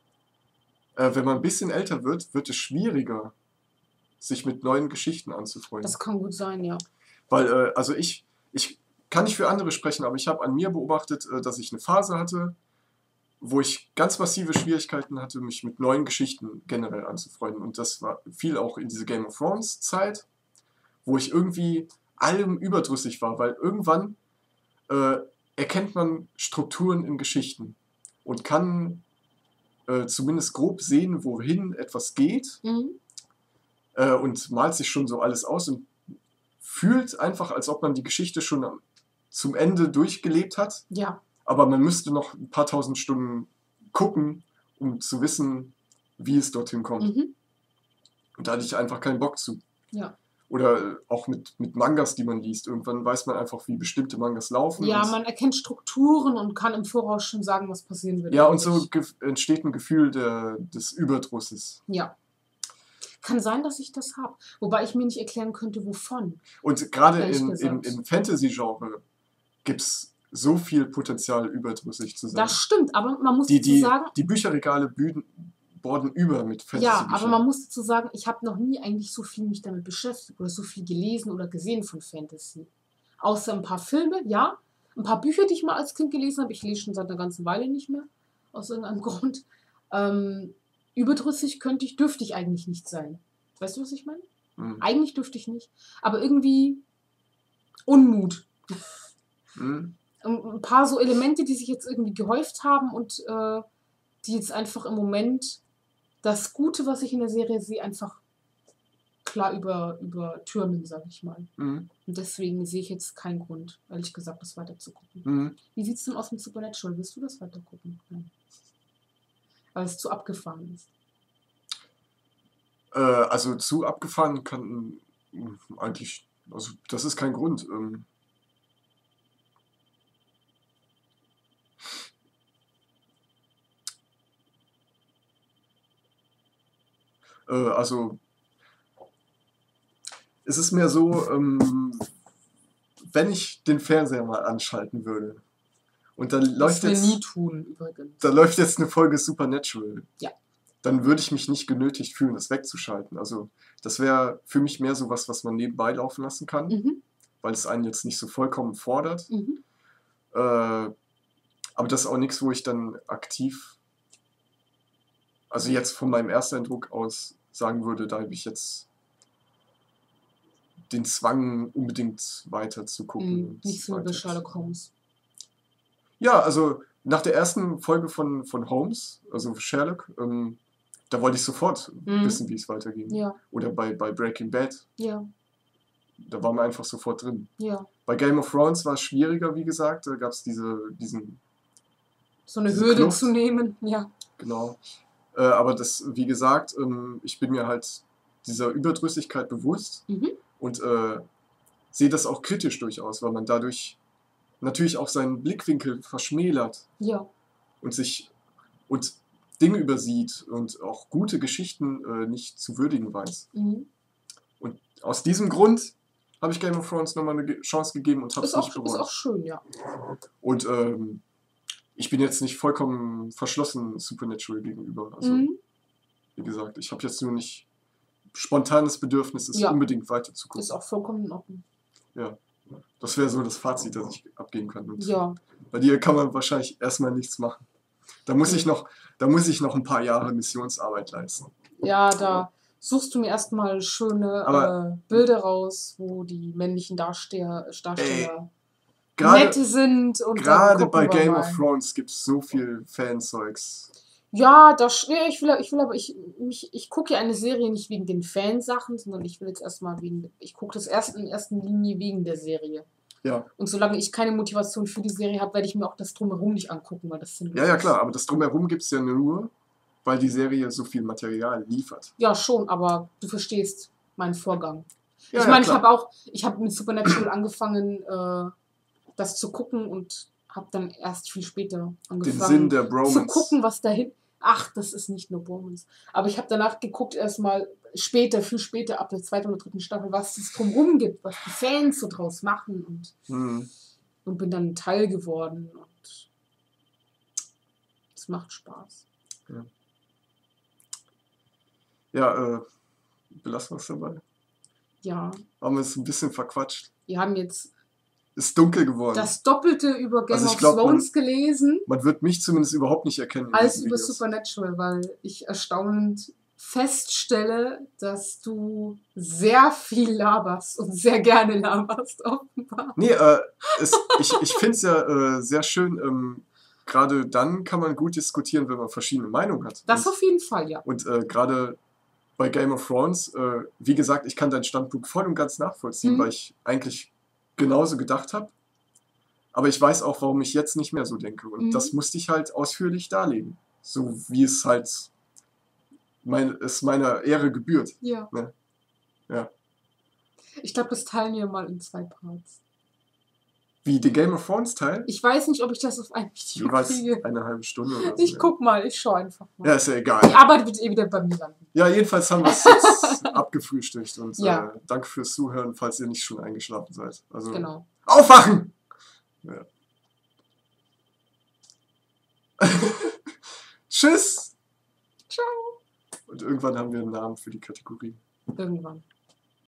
wenn man ein bisschen älter wird, wird es schwieriger, sich mit neuen Geschichten anzufreunden. Das kann gut sein, ja. Weil, also ich kann nicht für andere sprechen, aber ich habe an mir beobachtet, dass ich eine Phase hatte, wo ich ganz massive Schwierigkeiten hatte, mich mit neuen Geschichten generell anzufreunden. Und das war viel auch in diese Game of Thrones Zeit, wo ich irgendwie allem überdrüssig war, weil irgendwann erkennt man Strukturen in Geschichten und kann zumindest grob sehen, wohin etwas geht, und malt sich schon so alles aus und fühlt einfach, als ob man die Geschichte schon zum Ende durchgelebt hat. Ja. Aber man müsste noch ein paar tausend Stunden gucken, um zu wissen, wie es dorthin kommt. Und da hatte ich einfach keinen Bock zu. Ja. Oder auch mit Mangas, die man liest. Irgendwann weiß man einfach, wie bestimmte Mangas laufen. Ja, man erkennt Strukturen und kann im Voraus schon sagen, was passieren wird. Ja, und so entsteht ein Gefühl des Überdrusses. Ja. Kann sein, dass ich das habe. Wobei ich mir nicht erklären könnte, wovon. Und gerade Ehrlich im gesagt. Fantasy-Genre gibt es so viel Potenzial, überdrüssig zu sein. Das stimmt, aber man muss dazu sagen, Die Bücherregale borden über mit ja, Fantasy-Büchern. aber man muss dazu sagen, ich habe noch nie eigentlich so viel mich damit beschäftigt oder so viel gelesen oder gesehen von Fantasy. Außer ein paar Filme, ja. Ein paar Bücher, die ich mal als Kind gelesen habe. Ich lese schon seit einer ganzen Weile nicht mehr. Aus irgendeinem Grund. Überdrüssig dürfte ich eigentlich nicht sein. Weißt du, was ich meine? Eigentlich dürfte ich nicht. Aber irgendwie Unmut. Ein paar so Elemente, die sich jetzt irgendwie gehäuft haben und die jetzt einfach im Moment das Gute, was ich in der Serie sehe, einfach klar übertürmen, sag ich mal. Und deswegen sehe ich jetzt keinen Grund, ehrlich gesagt, das weiterzugucken. Wie sieht es denn aus mit Supernatural? Willst du das weitergucken? Nein. Weil es zu abgefahren ist. Also zu abgefahren kann eigentlich, also das ist kein Grund. Also es ist mehr so, wenn ich den Fernseher mal anschalten würde und dann läuft Was wir jetzt, nie tun, übrigens. da läuft jetzt eine Folge Supernatural, Ja. dann würde ich mich nicht genötigt fühlen, das wegzuschalten. Also das wäre für mich mehr so was man nebenbei laufen lassen kann, weil es einen jetzt nicht so vollkommen fordert. Aber das ist auch nichts, wo ich dann aktiv, also jetzt von meinem ersten Eindruck aus sagen würde, da habe ich jetzt den Zwang, unbedingt weiter zu gucken. Nicht so wie bei Sherlock Holmes. Ja, also nach der ersten Folge von Holmes, also Sherlock, da wollte ich sofort wissen, wie es weiterging. Ja. Oder bei Breaking Bad. Ja. Da war man einfach sofort drin. Ja. Bei Game of Thrones war es schwieriger, wie gesagt. Da gab es diesen... So eine diese Hürde Kluft. zu nehmen, ja. Genau. Aber das, wie gesagt, ich bin mir halt dieser Überdrüssigkeit bewusst und sehe das auch kritisch durchaus, weil man dadurch natürlich auch seinen Blickwinkel verschmälert. Ja. Und Dinge übersieht und auch gute Geschichten nicht zu würdigen weiß. Und aus diesem Grund habe ich Game of Thrones nochmal eine Chance gegeben und habe es nicht bereut. Ist auch schön, ja. Und ich bin jetzt nicht vollkommen verschlossen Supernatural gegenüber. Also, wie gesagt, ich habe jetzt nur nicht spontanes Bedürfnis, es unbedingt weiterzugucken. Ist auch vollkommen in Ordnung. Ja, das wäre so das Fazit, das ich abgeben kann. Und ja. Bei dir kann man wahrscheinlich erstmal nichts machen. Da muss ich noch ein paar Jahre Missionsarbeit leisten. Ja, da suchst du mir erstmal schöne Bilder raus, wo die männlichen Darsteller nette sind. Und gerade bei Game of Thrones gibt es so viel Fanzeugs. Ja, ich gucke ja eine Serie nicht wegen den Fansachen, sondern ich will jetzt erstmal ich gucke das in erster Linie wegen der Serie. Ja. Und solange ich keine Motivation für die Serie habe, werde ich mir auch das Drumherum nicht angucken, weil das sinnlos Ja, ist. klar, aber das Drumherum gibt es ja nur, weil die Serie so viel Material liefert. Ja, schon, aber du verstehst meinen Vorgang. Ja, Ich ja, meine, klar. ich habe mit Supernatural angefangen, das zu gucken und habe dann erst viel später Den Sinn angefangen der zu Bromance. gucken, was dahin. Ach, das ist nicht nur Bromance. Aber ich habe danach geguckt, erstmal später, viel später, ab der zweiten oder dritten Staffel, was es drumherum gibt, was die Fans so draus machen Hm. und bin dann Teil geworden und es macht Spaß. Ja, belassen wir es dabei. Ja, Haben wir es ein bisschen verquatscht. wir haben jetzt Ist dunkel geworden. das Doppelte über Game Also ich of glaub, Thrones gelesen, Man wird mich zumindest überhaupt nicht erkennen in als diesen über Videos. Supernatural, weil ich erstaunend feststelle, dass du sehr viel laberst und sehr gerne laberst, offenbar. Nee, ich finde es ja sehr schön, gerade dann kann man gut diskutieren, wenn man verschiedene Meinungen hat. Das auf jeden Fall, ja. Und gerade bei Game of Thrones, wie gesagt, ich kann deinen Standpunkt voll und ganz nachvollziehen, weil ich eigentlich genauso gedacht habe. Aber ich weiß auch, warum ich jetzt nicht mehr so denke. Und das musste ich halt ausführlich darlegen. So wie es halt es meiner Ehre gebührt. Ja. Ne? Ja. Ich glaube, das teilen wir mal in 2 Parts. Wie den Game of Thrones Teil? Ich weiß nicht, ob ich das auf ein Video Jeweils kriege. eine halbe Stunde oder so. Ich guck mal, ich schaue einfach mal. Ja, ist ja egal. Die Arbeit wird eh wieder bei mir landen. Ja, jedenfalls haben wir es jetzt abgefrühstückt und Ja. Danke fürs Zuhören, falls ihr nicht schon eingeschlafen seid. Also Genau. aufwachen! Ja. Tschüss! Ciao. Und irgendwann haben wir einen Namen für die Kategorie. Irgendwann.